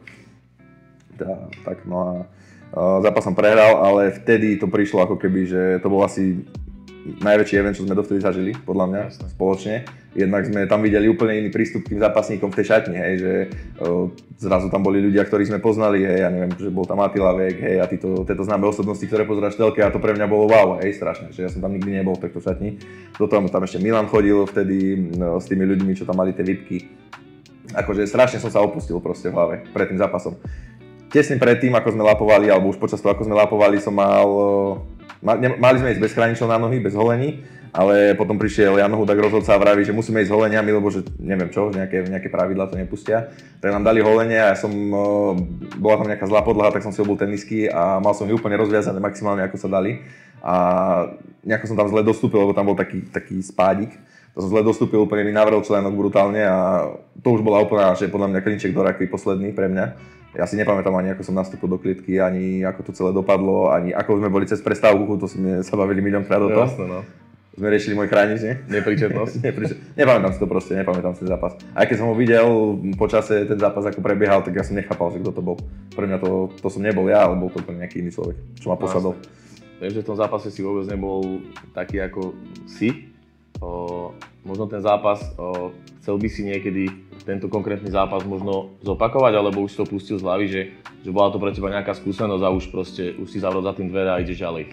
Tak, no a zápas som prehral, ale vtedy to prišlo ako keby, že to bol asi najväčší event, čo sme dovtedy zažili, podľa mňa, spoločne. Jednak sme tam videli úplne iný prístup k tým zápasníkom v tej šatni, že zrazu tam boli ľudia, ktorých sme poznali, ja neviem, že bol tam Attila Vek, a tieto známe osobnosti, ktoré pozeráš v telke, a to pre mňa bolo wow, strašne, že ja som tam nikdy nebol v takto šatni. Tam ešte Milan chodil vtedy s tými ľuďmi, čo tam mali tie vipky. Akože strašne som sa opustil proste v hlave pred tým zápasom. Tesne pred tým, ako sme lapovali, alebo už počas toho, ako sme lapovali, som mali sme ísť bez chráničov na nohy, bez holení, ale potom prišiel Jan Hudák, rozhodca, a vraví, že musíme ísť s holeniami, lebo že neviem čo, nejaké pravidlá to nepustia. Tak nám dali holenia a bola tam nejaká zlá podlaha, tak som si obul tenisky a mal som ich úplne rozviazané maximálne, ako sa dali. A nejako som tam zle dostúpil, lebo tam bol taký spádik. To som zle dostúpil, úplne mi navrel členok brutálne a to už bola úplná, že podľa mňa klinček do rakvy posledný pre mňa. Ja si nepamätám ani, ako som nastúpil do klietky, ani ako to celé dopadlo, ani ako sme boli cez prestávku, to sme sa bavili miliónkrát o tom. Jasné, no. Sme riešili môj chránič, nie? Nepríčetnosť. Nepamätám si to proste, nepamätám si ten zápas. Aj keď som ho videl po čase, ten zápas ako prebiehal, tak ja som nechápal, že kto to bol. Pre mňa to som nebol ja, ale bol to úplne nejaký iný človek, čo ma posadol. Viem, že v tom zápase si vôbec nebol taký, ako si. Možno ten zápas, chcel by si niekedy tento konkrétny zápas možno zopakovať, alebo už si to pustil z hlavy, že bola to pre teba nejaká skúsenosť a už si zavrel za tým dvere a ideš ďalej?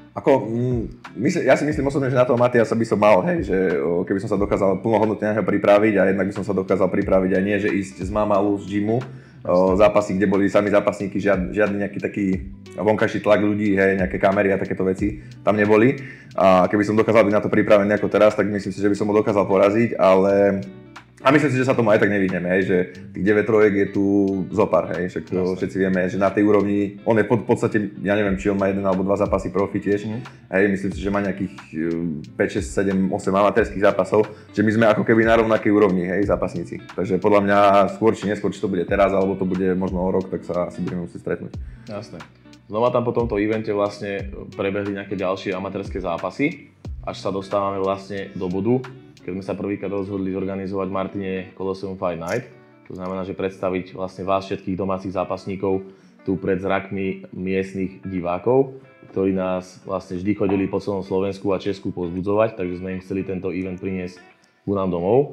Ja si myslím osobne, že na toho Matiasa by som mal, že keby som sa dokázal plnohodnotne na neho pripraviť a jednak by som sa dokázal pripraviť aj nie, že ísť z mamalu, z gymu, zápasy, kde boli sami zápasníky, žiadny nejaký taký vonkajší tlak ľudí, nejaké kamery a takéto veci tam neboli. A keby som dokázal byť na to pripravený ako teraz, tak myslím si, že by som ho dokázal poraziť, ale a myslím si, že sa tomu aj tak nevyhneme, že tých 9-3 je tu zopár, však všetci vieme, že na tej úrovni, on je v podstate, ja neviem, či on má 1 alebo 2 zápasy profi tiež, myslím si, že má nejakých 5, 6, 7, 8 amatérských zápasov, že my sme ako keby na rovnakej úrovni, zápasníci. Takže podľa mňa skôr či neskôr, či to bude teraz, alebo to bude možno o rok, tak sa asi budeme musieť stretnúť. Jasné. Znova tam po tomto evente vlastne prebehli nejaké ďalšie amatérske zápasy, až sa dostávame vlastne do bodu, keď sme sa prvýkrát rozhodli zorganizovať v Martine Colosseum Fight Night. To znamená, že predstaviť vlastne vás všetkých domácich zápasníkov tu pred zrakmi miestnych divákov, ktorí nás vlastne vždy chodili po celom Slovensku a Česku povzbudzovať, takže sme im chceli tento event priniesť ku nám domov.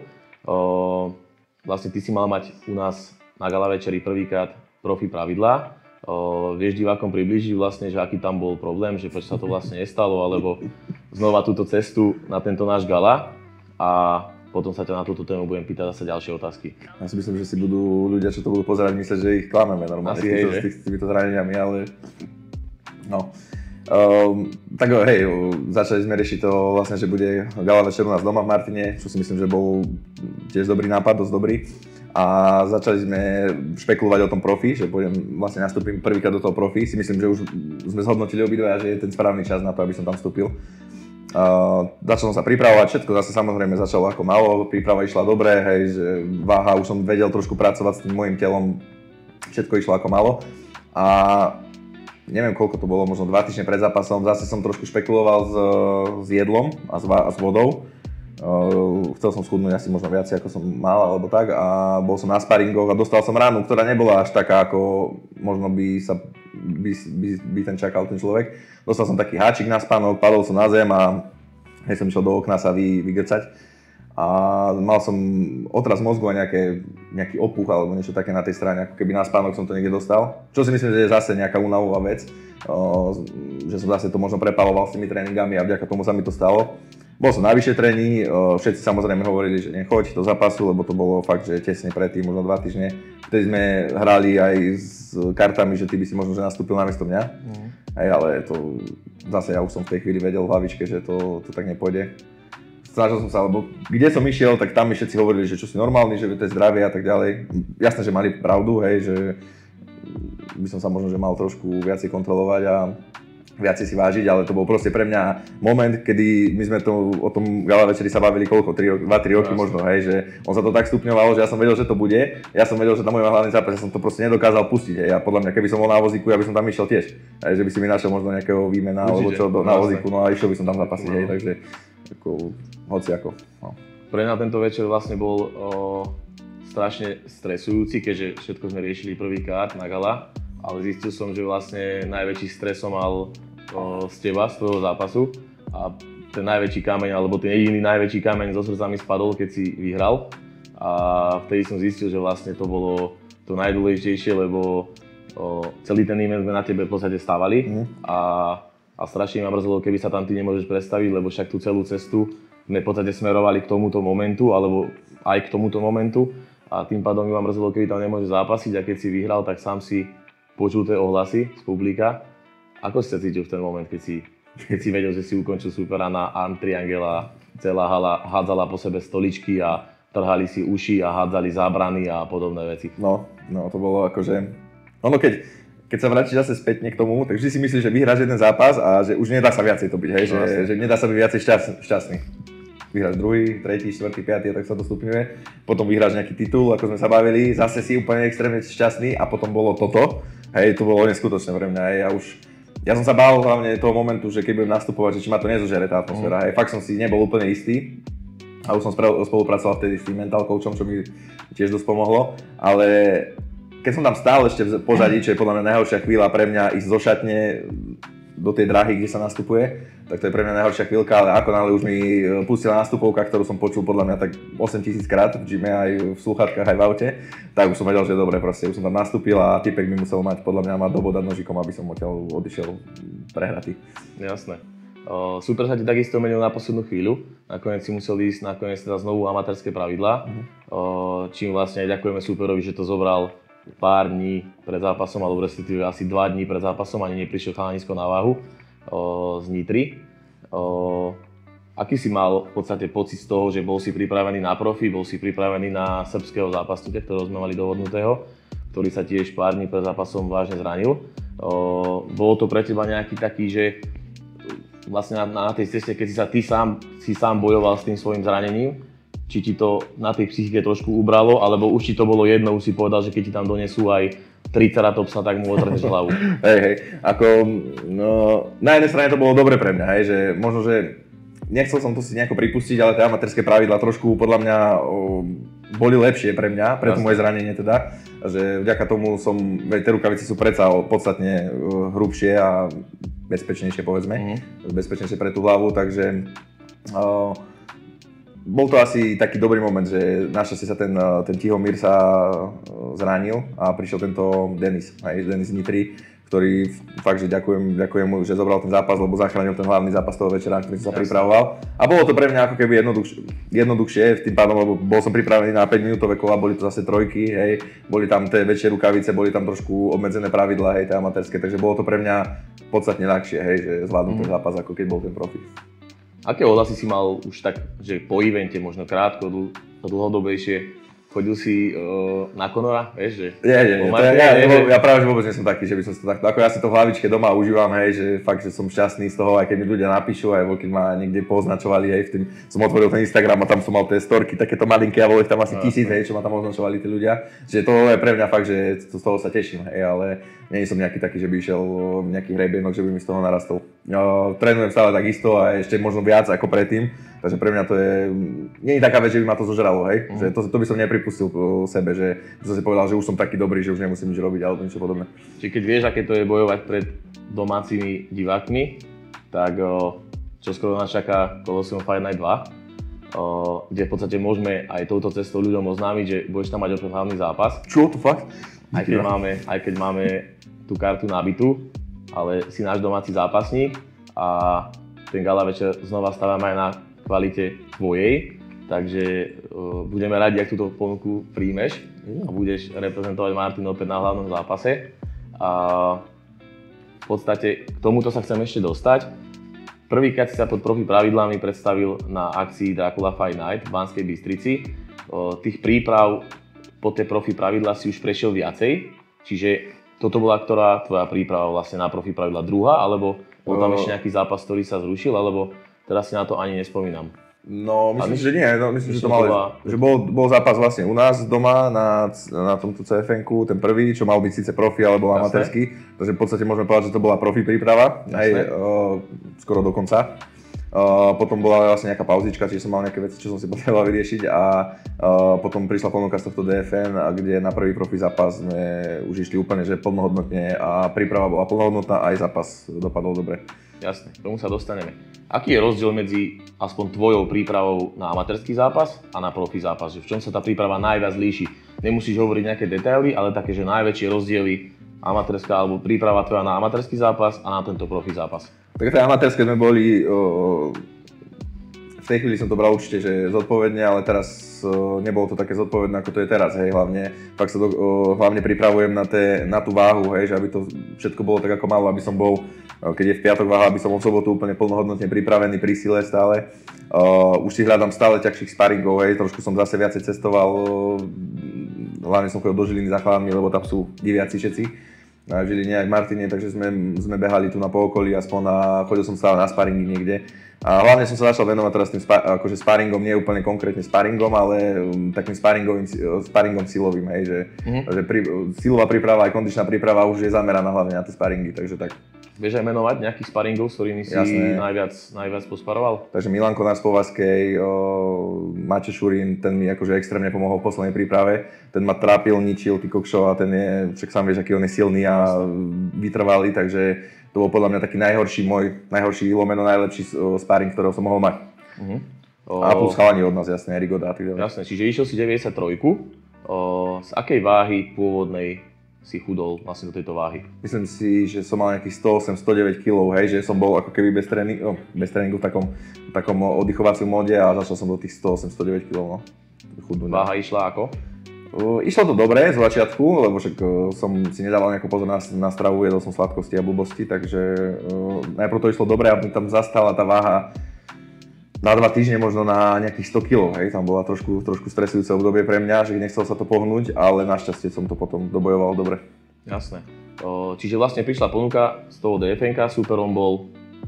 Vlastne ty si mal mať u nás na gala večeri prvýkrát profi pravidlá. Vieš divákom priblížiť vlastne, že aký tam bol problém, že prečo sa to vlastne nestalo, alebo znova túto cestu na tento náš gala a potom sa ťa na túto tému budem pýtať zase ďalšie otázky. Ja si myslím, že si budú ľudia, čo to budú pozerať, myslieť, že ich klameme normálne s týmito zraneniami, ale no. Tak hej, začali sme riešiť to vlastne, že bude gala večer u nás doma v Martine, čo si myslím, že bol tiež dobrý nápad, dosť dobrý. A začali sme špekulovať o tom profi, že vlastne nastúpim prvýkrát do toho profi. Si myslím, že už sme zhodnotili obidvaja, že je ten správny čas na to, aby som tam vstúpil. Začal som sa pripravovať, všetko zase samozrejme začalo ako malo, príprava išla dobre, hej, že váha, už som vedel trošku pracovať s tým môjim telom, všetko išlo ako malo. A neviem koľko to bolo, možno 2 týždne pred zápasom, zase som trošku špekuloval s jedlom a s vodou. Chcel som schudnúť asi možno viac, ako som mal alebo tak a bol som na sparingoch a dostal som ránu, ktorá nebola až taká, ako možno by ten čakal ten človek. Dostal som taký háčik na spánok, padol som na zem a hej, som išiel do okna sa vygrcať a mal som otras mozgu a nejaký opuch alebo niečo také na tej strane, ako keby na spánok som to niekde dostal. Čo si myslím, že je zase nejaká únavová vec, že som zase to možno prepaloval s tými tréningami a vďaka tomu sa mi to stalo. Bol som na vyššej tréni, všetci samozrejme hovorili, že nechoď do zápasu, lebo to bolo fakt, že tesne predtým, možno 2 týždne. Vtedy sme hrali aj s kartami, že ty by si možno že nastúpil namiesto mňa. Hej, ale to zase ja už som v tej chvíli vedel v hlavičke, že to tak nepôjde. Snažil som sa, lebo kde som išiel, tak tam mi všetci hovorili, že čo si normálny, že to je zdravie a tak ďalej. Jasné, že mali pravdu, hej, že by som sa možno že mal trošku viacej kontrolovať a viacej si vážiť, ale to bol proste pre mňa moment, kedy my sme o tom gala večeri sa bavili koľko, 2-3 roky možno, hej, že on sa to tak stupňovalo, že ja som vedel, že to bude, ja som vedel, že na môj hlavný zápas, ja som to proste nedokázal pustiť, hej, a podľa mňa, keby som bol na vozíku, ja by som tam išiel tiež, hej, že by si mi našiel možno nejakého výmena, alebo čo na vozíku, no a išiel by som tam zápasiť, hej, takže ako, hociako, no. Pre mňa tento večer vlastne bol strašne stresujúci, keďže všetko sme riešili prvýkrát na gala. Ale zistil som, že vlastne najväčší stres som mal z teba, z tvojho zápasu a ten najväčší kameň, alebo ten jediný najväčší kameň zo srdca mi spadol, keď si vyhral a vtedy som zistil, že vlastne to bolo to najdôležitejšie, lebo celý ten event sme na tebe v podstate stávali a strašne ma mrzelo, keby sa tam ty nemôžeš predstaviť, lebo však tú celú cestu sme v podstate smerovali k tomuto momentu, alebo aj k tomuto momentu a tým pádom mi ma mrzelo, keby tam nemôžeš zápasiť a keď si vyhral, tak sám si počul tie ohlasy z publika. Ako si sa cítil v ten moment, keď si vedel, že si ukončil supera na Arm Triangela, celá hala hádzala po sebe stoličky a trhali si uši a hádzali zábrany a podobné veci? No, to bolo akože... Ono keď sa vrátiš zase spätne k tomu, tak vždy si myslíš, že vyhráš jeden zápas a že už nedá sa viacej to byť, hej? Že nedá sa byť viacej šťastný. Vyhráš druhý, tretí, štvrtý, piatý, tak sa to stupňuje. Potom vyhráš nejaký titul, ako sme sa bavili, zase si úplne extrémne šťastný a potom bolo toto. Hej, to bolo neskutočné pre mňa. Hej, ja som sa bál hlavne toho momentu, že keď budem nastupovať, že či ma to nezožere tá atmosféra. Hej, fakt som si nebol úplne istý. A už som spolupracoval vtedy s tým mental coachom, čo mi tiež dosť pomohlo. Ale keď som tam stál ešte v pozadí, čo je podľa mňa najhoršia chvíľa pre mňa ísť zo šatne do tej dráhy, kde sa nastupuje, tak to je pre mňa najhoršia chvíľka, ale ako náhle už mi pustila nastupovka, ktorú som počul podľa mňa tak 8000 krát v gyme, aj v slúchadkách, aj v aute, tak už som vedel, že dobre, proste už som tam nastúpil a typek mi musel mať podľa mňa dobodať nožikom, aby som odtiaľ odišiel prehratý. Jasné. Super sa ti takisto menil na poslednú chvíľu, nakoniec si musel ísť teda znovu amatérske pravidlá, čím vlastne aj ďakujeme superovi, že to zobral pár dní pred zápasom, alebo respektíve asi 2 dní pred zápasom, ani neprišiel chalanisko na váhu z Nitry. Aký si mal v podstate pocit z toho, že bol si pripravený na profi, bol si pripravený na srbského zápasníka, ktorého sme mali dohodnutého, ktorý sa tiež pár dní pred zápasom vážne zranil. Bolo to pre teba nejaký taký, že vlastne na tej ceste, keď si sám bojoval s tým svojím zranením, či ti to na tej psychike trošku ubralo, alebo už ti to bolo jedno, už si povedal, že keď ti tam donesú aj triceratopsa, tak mu otrhneš hlavu. Hej, na jednej strane to bolo dobre pre mňa, hej, že možno, že nechcel som to si nejako pripustiť, ale tie amatérske pravidlá trošku podľa mňa boli lepšie pre mňa, pre to moje zranenie teda. A že vďaka tomu tie rukavice sú predsa podstatne hrubšie a bezpečnejšie povedzme, bezpečnejšie pre tú hlavu, takže bol to asi taký dobrý moment, že našťastie sa ten Tihomír sa zranil a prišiel tento Denis Nitri, ktorý fakt, že ďakujem mu, že zobral ten zápas, lebo zachránil ten hlavný zápas toho večera, na ktorý som sa pripravoval. A bolo to pre mňa ako keby jednoduchšie, tým pádom, lebo bol som pripravený na 5-minútové kola, boli to zase trojky, hej, boli tam tie väčšie rukavice, boli tam trošku obmedzené pravidlá, hej, tie amatérske, takže bolo to pre mňa podstatne ľahšie, hej, že zvládnuť ten zápas, ako keď bol ten profi. Aké ohlasy si mal už tak, že po evente, možno krátko, dlhodobejšie? Chodil si na Conora, vieš, že? Nie. Ja práve vôbec nie som taký, že by som si to takto, ako ja si to v hlavičke doma užívam, hej, že fakt, že som šťastný z toho, aj keď mi ľudia napíšu, aj keď ma niekde poznačovali, hej, som otvoril ten Instagram a tam som mal tie storky, takéto malinké a bolo ich tam asi 1000, hej, čo ma tam označovali tí ľudia, že to je pre mňa fakt, že z toho sa teším, hej, ale nie som nejaký taký, že by išiel nejaký hrebienok, že by mi z toho narastol. Trénujem stále takisto a ešte možno viac ako predtým. Takže pre mňa to nie je taká vec, že by ma to zožralo, hej? Že to by som nepripustil po sebe, že som si povedal, že už som taký dobrý, že už nemusím nič robiť alebo niečo podobné. Čiže keď vieš, aké to je bojovať pred domácimi divákmi, tak čoskoro nás čaká Colosseum Fight Night 2, kde v podstate môžeme aj touto cestou ľuďom oznámiť, že budeš tam mať opäť hlavný zápas. Čo, to fakt? Aj keď máme tú kartu nabitú, ale si náš domáci zápasník a ten gala večer znova stávame aj na kvalite tvojej, takže budeme radi, ak túto ponuku príjmeš a budeš reprezentovať Martin opäť na hlavnom zápase. A v podstate k tomuto sa chcem ešte dostať. Prvýkrát si sa pod profi pravidlami predstavil na akcii Dracula Fight Night v Banskej Bystrici. Tých príprav pod tie profi pravidlá si už prešiel viacej, čiže toto bola ktorá tvoja príprava vlastne na profi pravidlá druhá, alebo bol tam ešte nejaký zápas, ktorý sa zrušil, alebo teraz si na to ani nespomínam. No, myslím, že nie. No, myslím, že to že bol zápas vlastne u nás doma na tomto CFN-ku, ten prvý, čo mal byť síce profi, ale bol amatérsky. Takže v podstate môžeme povedať, že to bola profi príprava, aj skoro do konca. Potom bola vlastne nejaká pauzička, čiže som mal nejaké veci, čo som si potreboval vyriešiť a potom prišla ponuka z tohto DFN, kde na prvý profi zápas sme už išli úplne že plnohodnotne a príprava bola plnohodnotná, aj zápas dopadol dobre. Jasné, k tomu sa dostaneme. Aký je rozdiel medzi aspoň tvojou prípravou na amatérsky zápas a na profi zápas? V čom sa tá príprava najviac líši? Nemusíš hovoriť nejaké detaily, ale také, že najväčšie rozdiely amatérska alebo príprava tvoja na amatérsky zápas a na tento profi zápas. Tak tie amatérske sme boli, v tej chvíli som to bral určite, že zodpovedne, ale teraz nebolo to také zodpovedné, ako to je teraz, hej, hlavne pripravujem na tú váhu, hej, že aby to všetko bolo tak, ako malo, aby som bol, keď je v piatok váha, aby som v sobotu úplne plnohodnotne pripravený pri sile stále. Už si hľadám stále ťažších sparingov, hej, trošku som zase viacej cestoval, hlavne som chodil do Žiliny za chalami, lebo tam sú diviaci všetci. Na Žiline aj v Martine, takže sme behali tu na pookolí aspoň a chodil som stále na sparingy niekde. A hlavne som sa začal venovať teraz tým akože sparingom, nie úplne konkrétne sparingom, ale takým sparingom silovým, hej, že silová príprava aj kondičná príprava už je zameraná hlavne na tie sparingy, takže tak. Vieš aj menovať nejakých sparingov, s ktorými si najviac posparoval? Takže Milanko na Spovaskej, Maťo Šurín, ten mi akože extrémne pomohol v poslednej príprave. Ten ma trápil, ničil, ty kokšo, a ten je, však sám vieš, aký on je silný a vytrvalý, takže to bol podľa mňa taký najhorší lomeno najlepší sparing, ktorého som mohol mať. A plus chalani od nás, jasne, Rigoda a tak ďalej. Jasne, čiže išiel si 93. Z akej váhy pôvodnej si chudol vlastne do tejto váhy? Myslím si, že som mal nejakých 108-109 kg, hej, že som bol ako keby bez tréningu v takom oddychovacom móde a začal som do tých 108-109 kg, no. Chudnúť. Váha išla ako? Išlo to dobre z začiatku, lebo však som si nedával nejakú pozor na stravu, jedol som sladkosti a blbosti, takže najprv to išlo dobre a tam zastala tá váha na 2 týždne možno na nejakých 100 kg, hej, tam bola trošku stresujúce obdobie pre mňa, že nechcel sa to pohnúť, ale našťastie som to potom dobojoval dobre. Jasné. Čiže vlastne prišla ponuka z toho DFN-ka, súperom bol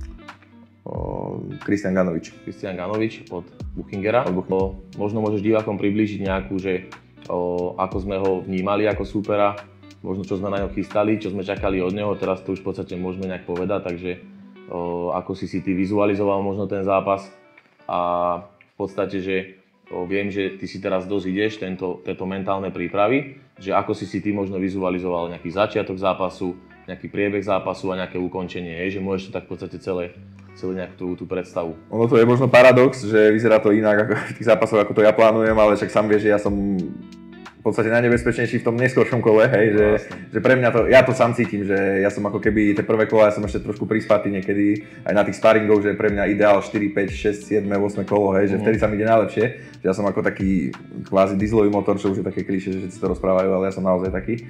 Kristian Ganovič od Buchingera. Možno môžeš divákom priblížiť nejakú, že ako sme ho vnímali ako súpera, možno čo sme na ňo chystali, čo sme čakali od neho, teraz to už v podstate môžeme nejak povedať, takže ako si ty vizualizoval možno ten zápas a v podstate, že viem, že ty si teraz dosť ideš tento mentálne prípravy, že ako si ty možno vizualizoval nejaký začiatok zápasu, nejaký priebeh zápasu a nejaké ukončenie, že môžeš to tak v podstate celé nejak tú predstavu. Ono to je možno paradox, že vyzerá to inak ako v tých zápasoch, ako to ja plánujem, ale však sám vieš, že ja som v podstate najnebezpečnejší v tom neskoršom kole, hej, že pre mňa to, ja to sám cítim, že ja som ako keby tie prvé kola, ja som ešte trošku prispatý niekedy aj na tých sparingoch, že pre mňa ideál 4, 5, 6, 7, 8 kolo, hej, že vtedy sa mi ide najlepšie, že ja som ako taký kvázi dieselový motor, čo už je také klišé, že si to rozprávajú, ale ja som naozaj taký.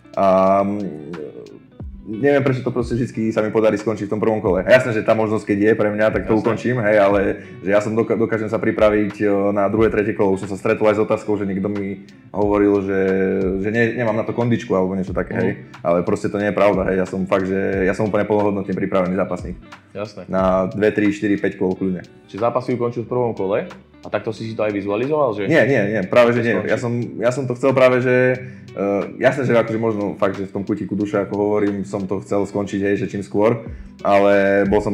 Neviem, prečo to proste vždy sa mi podarí skončiť v tom prvom kole. Jasné, že tá možnosť, keď je pre mňa, tak to ukončím, hej, ale že ja som dokážem sa pripraviť na druhé, tretie kolo. Už som sa stretol aj s otázkou, že niekto mi hovoril, že nemám na to kondičku alebo niečo také, hej. Ale proste to nie je pravda, hej. Ja som fakt, že ja som úplne plnohodnotne pripravený zápasník. Jasné. Na 2, 3, 4, 5 kôl kľudne. Čiže zápasy ukončil v prvom kole? A takto si to aj vizualizoval? Že... Nie, práve že nie. Ja som to chcel práve, že jasné, že akože možno fakt, že v tom kutiku duše, ako hovorím, som to chcel skončiť, hej, že čím skôr, ale bol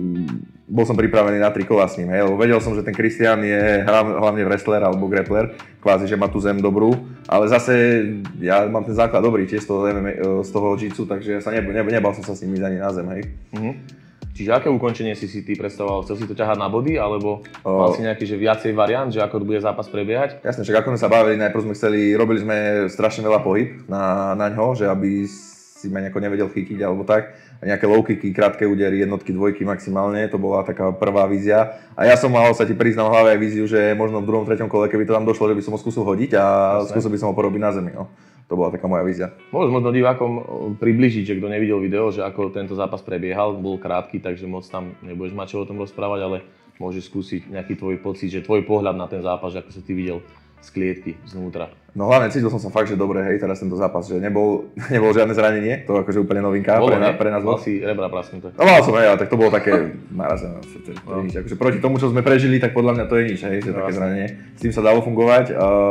som pripravený na 3 kola s ním, hej, lebo vedel som, že ten Christian je hlavne wrestler alebo grappler, kvázi, že má tú zem dobrú, ale zase ja mám ten základ dobrý tiež z toho jiu-jitsu, takže ja sa nebal som sa s ním ísť ani na zem, hej. Čiže aké ukončenie si ty predstavoval? Chcel si to ťahať na body, alebo mal si nejaký že viacej variant, že ako bude zápas prebiehať? Jasne, však ako sme sa bavili, najprv robili sme strašne veľa pohyb na ňo, že aby si ma nejako nevedel chytiť alebo tak. A nejaké low kicky, krátke údery, jednotky, dvojky maximálne, to bola taká prvá vízia. A ja som mal, sa ti priznám, v hlave aj víziu, že možno v druhom, treťom kole, keby to tam došlo, že by som ho skúsil hodiť a skúsil by som ho porobiť na zemi. No. To bola taká moja vízia. Môžeš možno divákom približiť, že kto nevidel video, že ako tento zápas prebiehal, bol krátky, takže moc tam nebudeš mať čo o tom rozprávať, ale môžeš skúsiť nejaký tvoj pocit, že tvoj pohľad na ten zápas, že ako sa ty videl z klietky, znútra. No hlavne cítil som sa fakt, že dobre, hej, teraz tento zápas, že nebolo žiadne zranenie, to akože úplne novinka pre nás. Mal si rebra prasknuté. No mal som, hej, ale tak to bolo také narazené, akože proti tomu, čo sme prežili, tak podľa mňa to je nič, hej, že také zranenie. S tým sa dalo fungovať.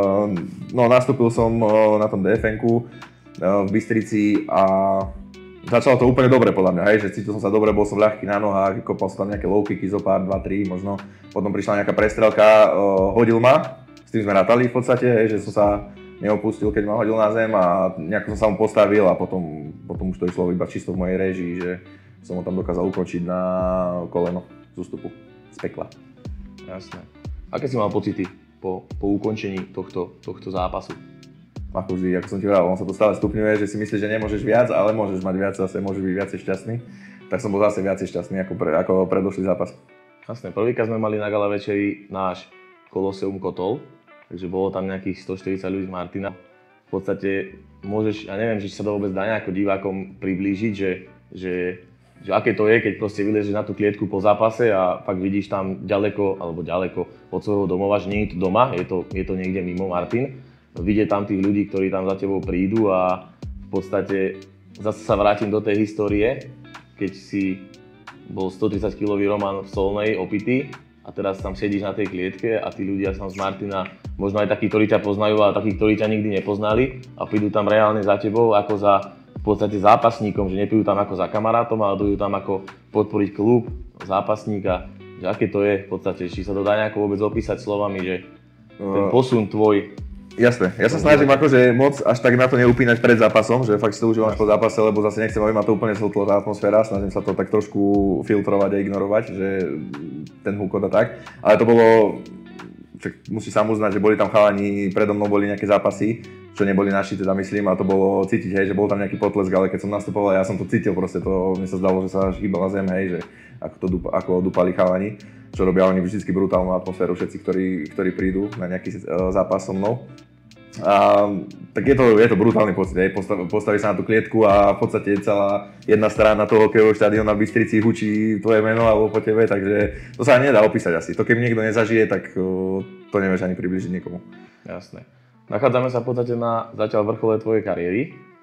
No nastúpil som na tom DFN-ku v Bystrici a začalo to úplne dobre podľa mňa, hej, že cítil som sa dobre, bol som ľahký na nohách, kopal som tam nejaké low kicky, zo pár, 2, 3 možno. Potom prišla nejaká prestrelka, hodil ma. S tým sme rátali v podstate, hej, že som sa neopustil, keď ma hodil na zem a nejako som sa mu postavil a potom už to išlo iba čisto v mojej réžii, že som ho tam dokázal ukončiť na koleno z ústupu, z pekla. Jasné. Aké si mal pocity po ukončení tohto zápasu? Ako vždy, ako som ti vravel, on sa to stále stupňuje, že si myslíš, že nemôžeš viac, ale môžeš mať viac, zase môžeš byť viacej šťastný. Tak som bol zase viacej šťastný ako predošlý zápas. Jasné, prvýkrát sme mali na gala večeri náš Koloseum Kotol. Takže bolo tam nejakých 140 ľudí z Martina. V podstate môžeš, ja neviem, či sa to vôbec dá nejako divákom priblížiť, že aké to je, keď proste vyležeš na tú klietku po zápase a fakt vidíš tam ďaleko od svojho domova, že nie je to doma, je to niekde mimo Martin. Vidieť tam tých ľudí, ktorí tam za tebou prídu a v podstate zase sa vrátim do tej histórie, keď si bol 130-kilový Roman v Solnej opitý a teraz tam sedíš na tej klietke a tí ľudia tam z Martina, možno aj takí, ktorí ťa poznajú, ale takí, ktorí ťa nikdy nepoznali a prídu tam reálne za tebou ako za v podstate zápasníkom, že neprídu tam ako za kamarátom, ale prídu tam ako podporiť klub, zápasníka, že aké to je v podstate, či sa to dá nejako vôbec opísať slovami, že ten posun tvoj. Jasné, ja sa snažím akože moc až tak na to neupínať pred zápasom, že fakt si to užívam až po zápase, lebo zase nechcem, aby ma to úplne zhltlo tá atmosféra, snažím sa to tak trošku filtrovať a ignorovať, že ten húkot a tak, ale to bolo, však musí sám uznať, že boli tam chalani, predo mnou boli nejaké zápasy, čo neboli naši, teda myslím, a to bolo cítiť, hej, že bol tam nejaký potlesk, ale keď som nastupoval, ja som to cítil proste, to mne sa zdalo, že sa až hýbala zem, hej, že ako dupali chalani, čo robia oni vždycky brutálnu atmosféru, všetci, ktorí prídu na nejaký zápas so mnou. A, tak je to brutálny pocit, hej, postaví sa na tú klietku a v podstate celá jedna strana toho hokejového štádiona v Bystrici hučí tvoje meno alebo po tebe, takže to sa nedá opísať asi. To keby niekto nezažije, tak to nevieš ani približiť nikomu. Jasné. Nachádzame sa v podstate na zatiaľ vrchole tvojej kariéry.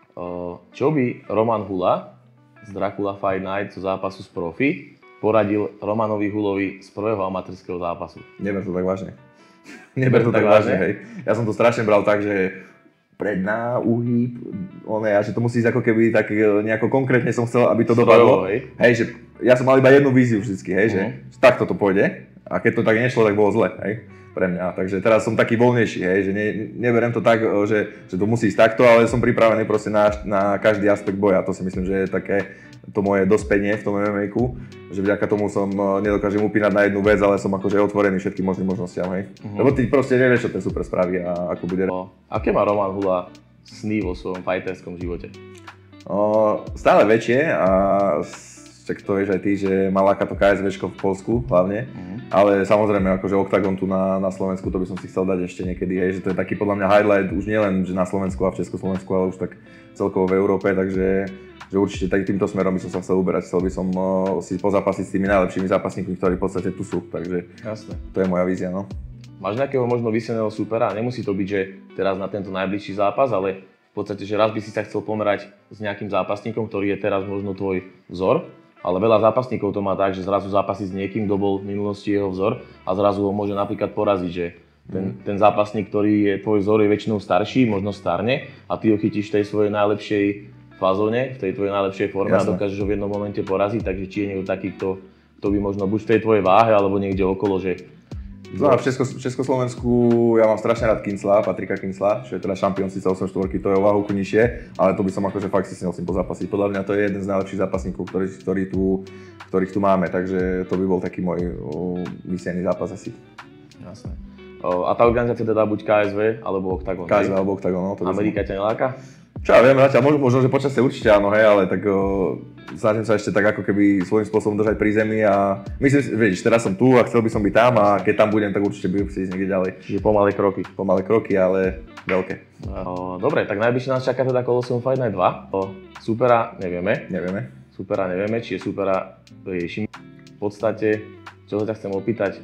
Čo by Roman Hula z Dracula Fight Night zo zápasu s profi poradil Romanovi Hulovi z prvého amatérskeho zápasu? Neber to tak vážne. Neber to tak vážne, hej. Ja som to strašne bral tak, že predná, úhyb, a že to musí ísť ako keby tak nejako konkrétne som chcel, aby to dopadlo. Hej, že ja som mal iba jednu víziu vždycky, hej, že takto to pôjde a keď to tak nešlo, tak bolo zle, hej. pre mňa. Takže teraz som taký voľnejší, hej, že neberiem to tak, že to musí ísť takto, ale som pripravený proste na každý aspekt boja. To si myslím, že je také to moje dospenie v tom MMA-ku, že vďaka tomu som nedokážem upínať na jednu vec, ale som akože otvorený všetkým možným možnostiam, hej. Lebo ty proste nevieš, čo ten super spraví a ako bude. Aké má Roman Hula sny vo svojom fighterskom živote? Stále väčšie a však to vieš aj ty, že má láka to KSVčko v Poľsku hlavne, ale samozrejme akože Octagon tu na Slovensku, to by som si chcel dať ešte niekedy, hej, že to je taký podľa mňa highlight už nielen že na Slovensku a v Československu, ale už tak celkovo v Európe, takže že určite týmto smerom by som sa chcel uberať, chcel by som si pozápasiť s tými najlepšími zápasníkmi, ktorí v podstate tu sú, takže jasné. To je moja vízia, no. Máš nejakého možno vysneného supera? Nemusí to byť, že teraz na tento najbližší zápas, ale v podstate, že raz by si sa chcel pomerať s nejakým zápasníkom, ktorý je teraz možno tvoj vzor, ale veľa zápasníkov to má tak, že zrazu zápasí s niekým, kto bol v minulosti jeho vzor a zrazu ho môže napríklad poraziť, že ten zápasník, ktorý je tvoj vzor, je väčšinou starší, možno starne a ty ho chytíš v tej svojej najlepšej fazóne, v tej tvojej najlepšej forme. Jasne. A dokážeš ho v jednom momente poraziť, takže či je niekto taký, kto by možno buď v tej tvojej váhe, alebo niekde okolo, že... No a v Československu ja mám strašne rád Kincla, Patrika Kincla, čo je teda šampión síce 8-4, to je o váhovku nižšie, ale to by som akože fakt si musím pozápasiť. Podľa mňa to je jeden z najlepších zápasníkov, ktorých tu máme, takže to by bol taký môj vysiený zápas asi. Jasné. A tá organizácia teda buď KSV alebo Octagon? KSV alebo Octagon, no. Amerika ťa neláka? Čo ja viem, možno, že počasie určite áno, hej, ale tak snažím sa ešte tak ako keby svojím spôsobom držať pri zemi a myslím si, vieš, teraz som tu a chcel by som byť tam a keď tam budem, tak určite budem chcieť niekde ďalej. Čiže pomalé kroky. Pomalé kroky, ale veľké. Dobre, tak najbližšie nás čaká teda Colosseum Fight Night 2. Supera nevieme. Supera nevieme, či je supera riešime. V podstate, čo sa ťa chcem opýtať,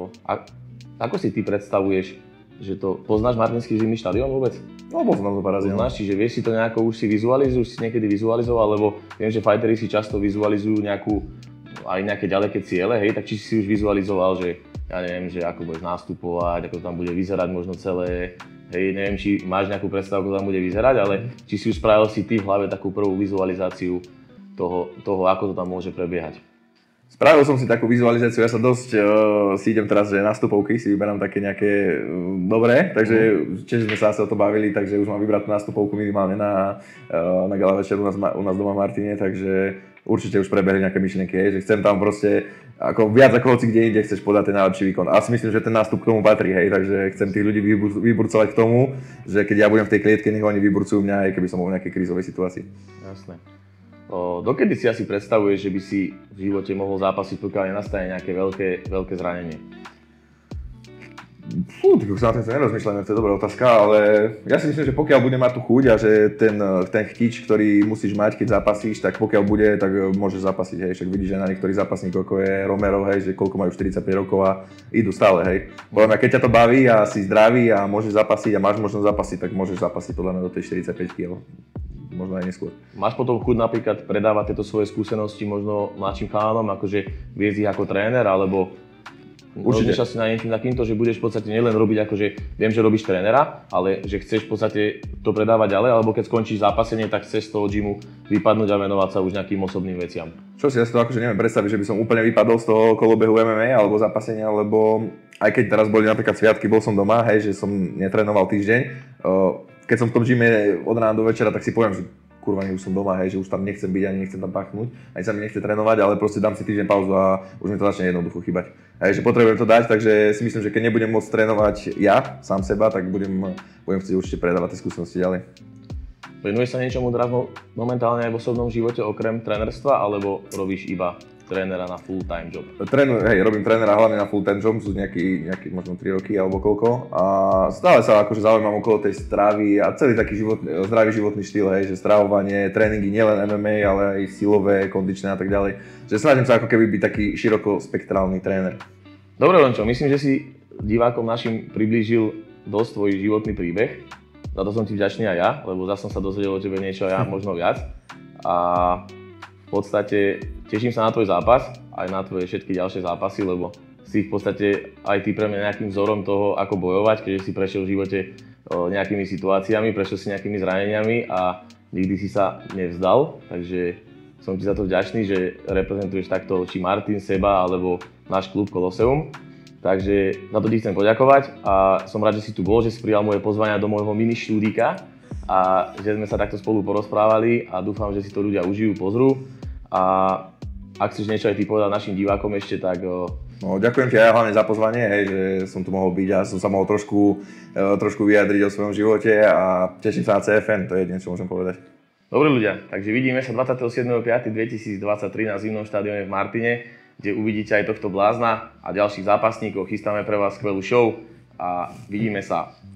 ako si ty predstavuješ, že to poznáš Martinský zimný štadión vôbec? No, poznám to parazíne. Poznáš, čiže vieš si to nejako už si niekedy vizualizoval, lebo viem, že fighteri si často vizualizujú aj nejaké ďaleké ciele, hej, tak či si už vizualizoval, že ja neviem, že ako budeš nastupovať, ako to tam bude vyzerať možno celé, hej, neviem, či máš nejakú predstavu, ako to tam bude vyzerať, ale či si už spravil si ty v hlave takú prvú vizualizáciu toho, ako to tam môže prebiehať. Spravil som si takú vizualizáciu, ja sa dosť si idem teraz, že nastupovky si vyberám také nejaké dobré, takže čiže sme sa asi o to bavili, takže už mám vybrať tú nastupovku minimálne na gala večer u nás doma v Martine, takže určite už prebehli nejaké myšlienky, že chcem tam proste ako viac ako hoci kde inde chceš podať ten najlepší výkon. A si myslím, že ten nástup k tomu patrí, hej, takže chcem tých ľudí vyburcovať k tomu, že keď ja budem v tej klietke, nech oni vyburcujú mňa, aj keby som bol v nejakej krízovej situácii. Jasné. Dokedy si asi predstavuješ, že by si v živote mohol zápasiť, pokiaľ nenastane nejaké veľké zranenie? Tak už sa na tým nerozmýšľam, to je dobrá otázka, ale ja si myslím, že pokiaľ budem mať tú chuť a že ten chtič, ktorý musíš mať, keď zápasíš, tak pokiaľ bude, tak môžeš zápasiť, hej. Však vidíš, že na niektorých zápasníkov, ako je Romero, hej, že koľko majú 45 rokov a idú stále, hej. Podľa mňa, keď ťa to baví a si zdravý a môžeš zápasiť a máš možnosť zápasiť, tak môžeš zápasiť podľa mňa do tej 45-ky, ale možno aj neskôr. Máš potom chuť napríklad predávať tieto svoje skúsenosti možno mladším chánom, akože viesť ich ako tréner, alebo rozmýšľaš si na niečím takýmto, že budeš v podstate nielen robiť akože, viem, že robíš trénera, ale že chceš v podstate to predávať ďalej, alebo keď skončíš zápasenie, tak chceš z toho gymu vypadnúť a venovať sa už nejakým osobným veciam. Čo si ja si to akože neviem predstaviť, že by som úplne vypadol z toho kolobehu MMA alebo zápasenia, lebo aj keď teraz boli napríklad sviatky, bol som doma, hej, že som netrénoval týždeň. Keď som v tom gyme od rána do večera, tak si poviem, že kurva, už som doma, hej, že už tam nechcem byť, ani nechcem tam pachnúť, ani sa mi nechce trénovať, ale proste dám si týždeň pauzu a už mi to začne jednoducho chýbať. Hej, že potrebujem to dať, takže si myslím, že keď nebudem môcť trénovať ja, sám seba, tak budem chcieť určite predávať tie skúsenosti ďalej. Venuješ sa niečomu teraz momentálne aj v osobnom živote okrem trénerstva, alebo robíš iba trénera na full-time job? Robím trénera hlavne na full-time job, sú nejaký možno 3 roky alebo koľko. A stále sa akože zaujímam okolo tej stravy a celý taký zdravý životný štýl, hej, že stravovanie, tréningy nielen MMA, ale aj silové, kondičné a tak ďalej. Že snažím sa ako keby byť taký širokospektrálny tréner. Dobre, Lončo, myslím, že si divákom našim priblížil dosť tvoj životný príbeh. Za to som ti vďačný aj ja, lebo zase som sa dozvedel o tebe niečo ja, možno viac. A v podstate teším sa na tvoj zápas, aj na tvoje všetky ďalšie zápasy, lebo si v podstate aj ty pre mňa nejakým vzorom toho, ako bojovať, keďže si prešiel v živote nejakými situáciami, prešiel si nejakými zraneniami a nikdy si sa nevzdal, takže som ti za to vďačný, že reprezentuješ takto či Martin, seba, alebo náš klub Colosseum. Takže za to ti chcem poďakovať a som rád, že si tu bol, že si prijal moje pozvania do môjho mini štúdika a že sme sa takto spolu porozprávali a dúfam, že si to ľudia užijú, pozrú. A ak chceš niečo aj ty povedať našim divákom ešte, tak... No, ďakujem ti aj hlavne za pozvanie, hej, že som tu mohol byť a som sa mohol trošku vyjadriť o svojom živote a teším sa na CFN, to je jedine, čo môžem povedať. Dobre ľudia, takže vidíme sa 27.5.2023 na zimnom štadióne v Martine, kde uvidíte aj tohto blázna a ďalších zápasníkov. Chystáme pre vás skvelú show a vidíme sa.